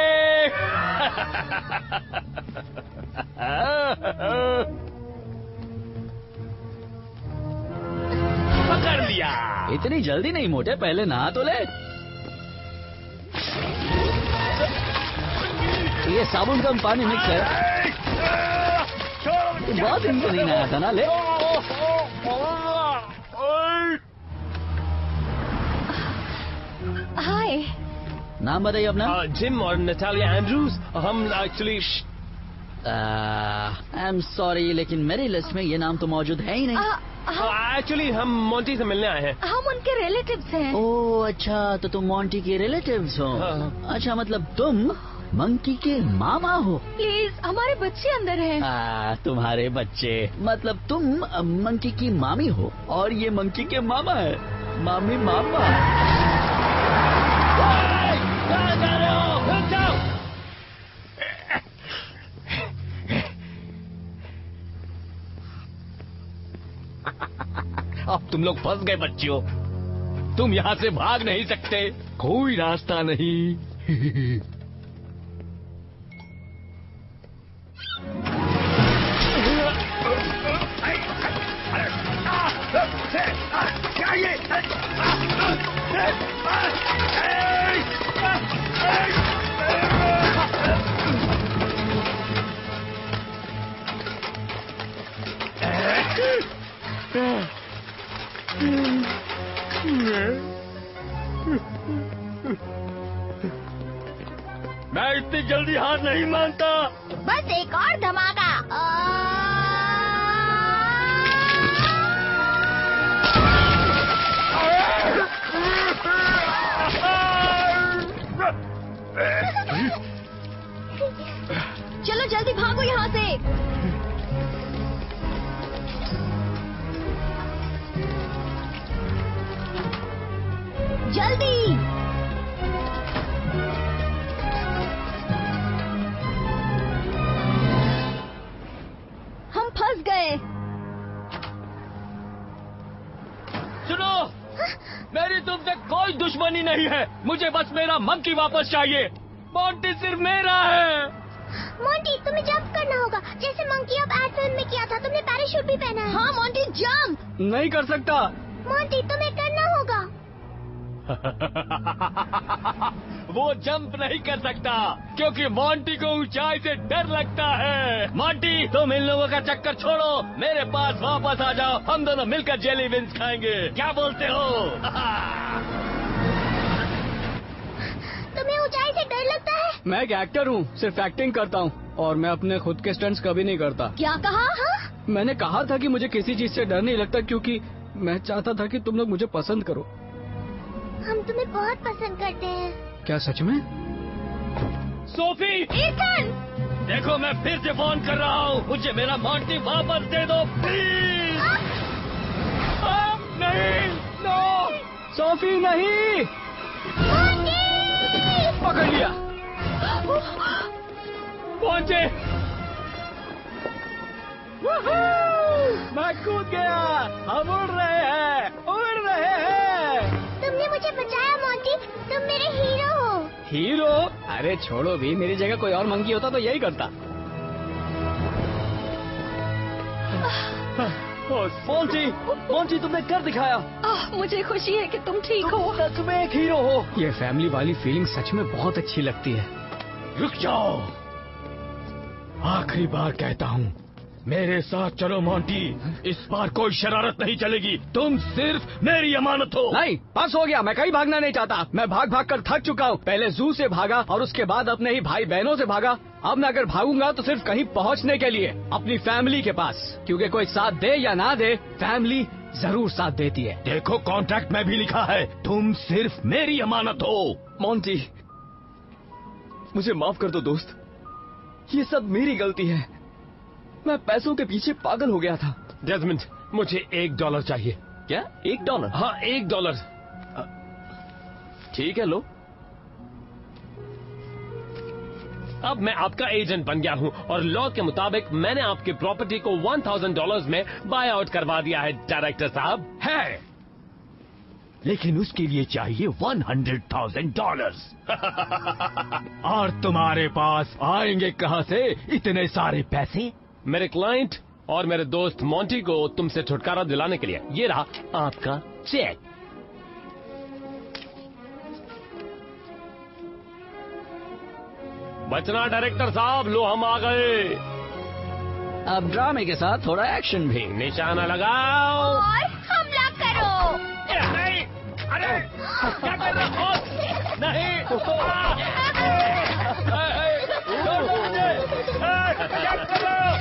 पकड़ लिया। इतनी जल्दी नहीं मोटे, पहले नहा तो ले। ये साबुन कम पानी मिक्स है। बहुत दिन से नहीं नहाया था ना, ले। हाय, नाम बताइए अपना। जिम और नटालिया एंड्रूज। हम एक्चुअली आई एम सॉरी, लेकिन मेरी लिस्ट में ये नाम तो मौजूद है ही नहीं। एक्चुअली हम मोंटी से मिलने आए हैं। हम उनके रिलेटिव्स हैं। ओह अच्छा, तो तुम मोंटी के रिलेटिव्स हो। हाँ। अच्छा, मतलब तुम मंकी के मामा हो। प्लीज, हमारे बच्चे अंदर हैं। आ, तुम्हारे बच्चे, मतलब तुम अ, मंकी की मामी हो और ये मंकी के मामा है। मामी मामा। कहाँ जा रहे हो? रुक जाओ। अब तुम लोग फंस गए बच्चियों। तुम यहाँ से भाग नहीं सकते, कोई रास्ता नहीं। क्या ये? मैं इतनी जल्दी हार नहीं मानता। बस एक और धमाका। चलो जल्दी भागो यहाँ से। जल्दी। हम फंस गए। सुनो, मेरी तुमसे कोई दुश्मनी नहीं है, मुझे बस मेरा मंकी वापस चाहिए। मोंटी सिर्फ मेरा है। मोंटी, तुम्हें जंप करना होगा, जैसे मंकी अब एड फिल्म में किया था। तुमने पैराशूट भी पहना है। हाँ मोंटी, जंप। नहीं कर सकता। मोंटी, तुम्हें करना होगा। वो जंप नहीं कर सकता क्योंकि मोंटी को ऊंचाई से डर लगता है। मोंटी, तुम इन लोगों का चक्कर छोड़ो, मेरे पास वापस आ जाओ, हम दोनों मिलकर जेली विंस खाएंगे। क्या बोलते हो? तुम्हें ऊंचाई से डर लगता है? मैं एक एक्टर हूँ, सिर्फ एक्टिंग करता हूँ और मैं अपने खुद के स्टंट्स कभी नहीं करता। क्या कहा? हाँ? मैंने कहा था कि मुझे किसी चीज से डर नहीं लगता क्योंकि मैं चाहता था कि तुम लोग मुझे पसंद करो। हम तुम्हें बहुत पसंद करते हैं। क्या सच में? Sophie, Ethan! देखो मैं फिर से फोन कर रहा हूँ, मुझे मेरा मोंटी वापस दे दो प्लीज। नहीं, नो। सोफी नहीं। मोंटी! पकड़ लिया। पहुंचे। मैं कूद गया। हम उड़ रहे हैं, उड़ रहे हैं। तुमने मुझे बचाया मोंटी, तुम मेरे हीरो हो। हीरो? अरे छोड़ो भी, मेरी जगह कोई और मंकी होता तो यही करता। मोंटी, मोंटी तुमने कर दिखाया। आह, मुझे खुशी है कि तुम ठीक हो। सच में एक हीरो हो। ये फैमिली वाली फीलिंग सच में बहुत अच्छी लगती है। रुक जाओ, आखिरी बार कहता हूँ, मेरे साथ चलो मोंटी। इस बार कोई शरारत नहीं चलेगी। तुम सिर्फ मेरी अमानत हो। नहीं, बस हो गया। मैं कहीं भागना नहीं चाहता। मैं भाग भाग कर थक चुका हूँ। पहले जू से भागा और उसके बाद अपने ही भाई बहनों से भागा। अब मैं अगर भागूंगा तो सिर्फ कहीं पहुँचने के लिए, अपनी फैमिली के पास। क्योंकि कोई साथ दे या ना दे, फैमिली जरूर साथ देती है। देखो, कॉन्ट्रैक्ट में भी लिखा है, तुम सिर्फ मेरी अमानत हो। मोंटी, मुझे माफ कर दो दोस्त। ये सब मेरी गलती है। मैं पैसों के पीछे पागल हो गया था। डेज़मंड, मुझे एक डॉलर चाहिए। क्या? एक डॉलर? हाँ, एक डॉलर। ठीक है, लो। अब मैं आपका एजेंट बन गया हूँ और लॉ के मुताबिक मैंने आपकी प्रॉपर्टी को वन थाउजेंड डॉलर्स में बाय आउट करवा दिया है डायरेक्टर साहब। है, लेकिन उसके लिए चाहिए वन हंड्रेड थाउजेंड डॉलर्स। और तुम्हारे पास आएंगे कहाँ से इतने सारे पैसे? मेरे क्लाइंट और मेरे दोस्त मोंटी को तुमसे छुटकारा दिलाने के लिए ये रहा आपका चेक। बचना डायरेक्टर साहब, लो हम आ गए। अब ड्रामे के साथ थोड़ा एक्शन भी। निशाना लगाओ और हमला करो। नहीं, अरे क्या कर रहे हो? नहीं, क्या कर रहे हो?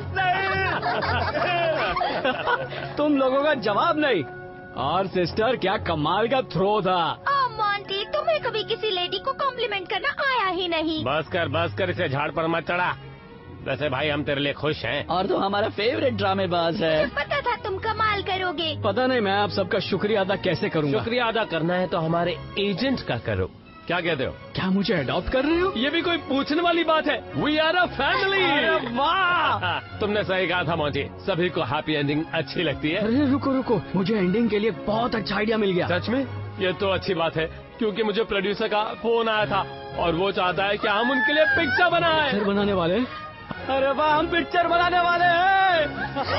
तुम लोगों का जवाब नहीं। और सिस्टर, क्या कमाल का थ्रो था। ओह मोंटी, तुम्हें कभी किसी लेडी को कॉम्प्लीमेंट करना आया ही नहीं। बस कर, बस कर, इसे झाड़ पर मत चढ़ा। वैसे भाई, हम तेरे लिए खुश हैं। और तो हमारा फेवरेट ड्रामेबाज है। पता था तुम कमाल करोगे। पता नहीं मैं आप सबका शुक्रिया अदा कैसे करूंगा। शुक्रिया अदा करना है तो हमारे एजेंट का करो। क्या कहते हो? क्या मुझे अडॉप्ट कर रहे हो? ये भी कोई पूछने वाली बात है। We are a family. वाह, तुमने सही कहा था मोंटी, सभी को हैप्पी एंडिंग अच्छी लगती है। अरे रुको रुको, मुझे एंडिंग के लिए बहुत अच्छा आइडिया मिल गया। सच में? ये तो अच्छी बात है, क्योंकि मुझे प्रोड्यूसर का फोन आया था और वो चाहता है कि हम उनके लिए पिक्चर बनाएं। पिक्चर बनाने वाले? अरे वाह, हम पिक्चर बनाने वाले हैं।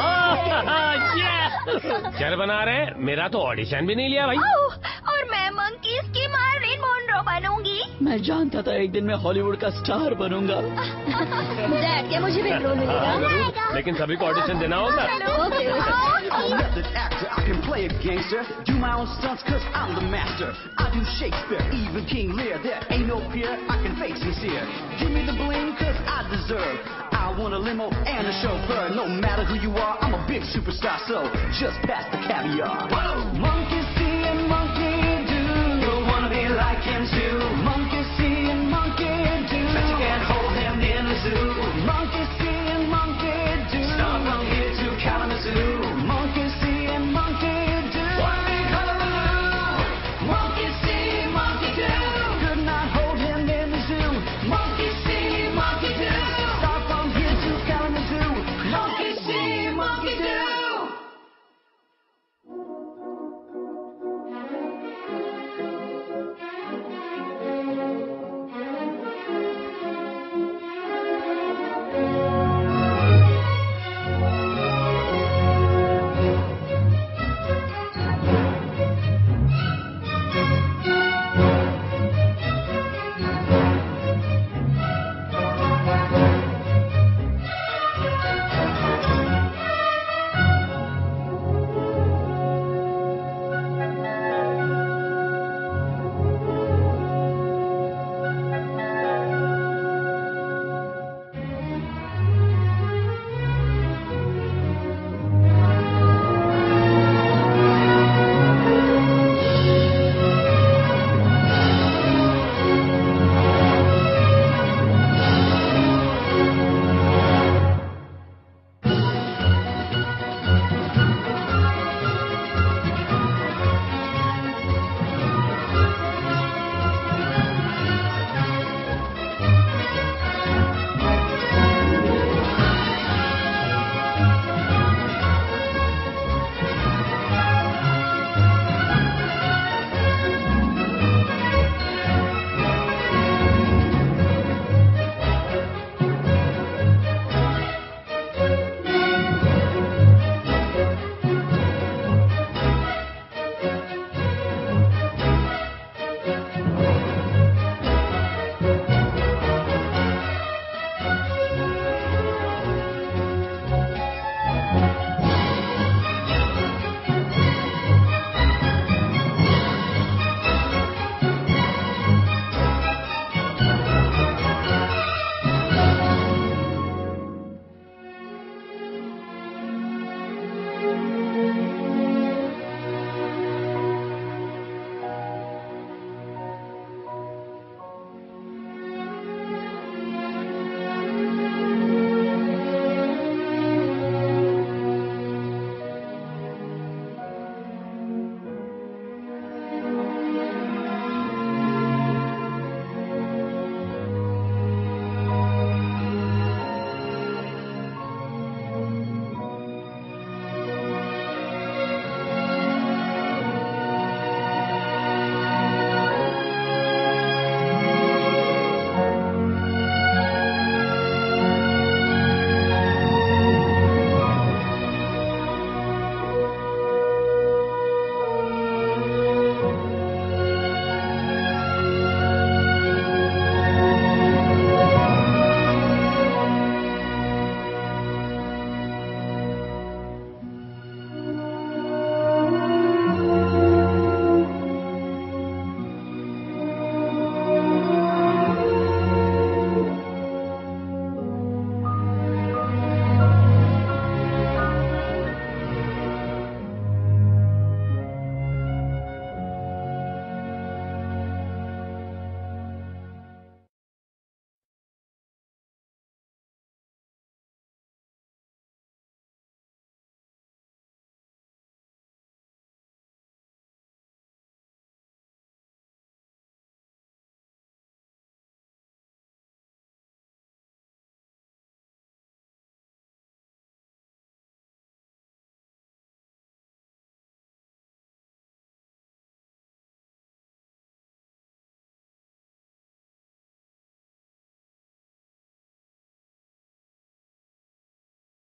पिक्चर बना रहे हैं? मेरा तो ऑडिशन भी नहीं लिया भाई। और मैं मंकीज की मार्लिन मोनरो बनूंगी। मैं जानता था एक दिन मैं हॉलीवुड का स्टार बनूंगा। डैड, क्या मुझे भी रोल मिलेगा? लेकिन सभी को ऑडिशन देना होगा। I'm a method actor, I can play a gangster. Do my own stunts cause I'm the master. I do Shakespeare, even King Lear. There ain't no fear, I can fake sincere. Give me the bling cause I deserve. I want a limo and a chauffeur. No matter who you are, I'm a big superstar. So just pass the caviar. Monkey see and monkey do. You wanna be like him too. Monkey see and monkey do. Bet you can't hold him in a zoo. Monkey see and monkey do.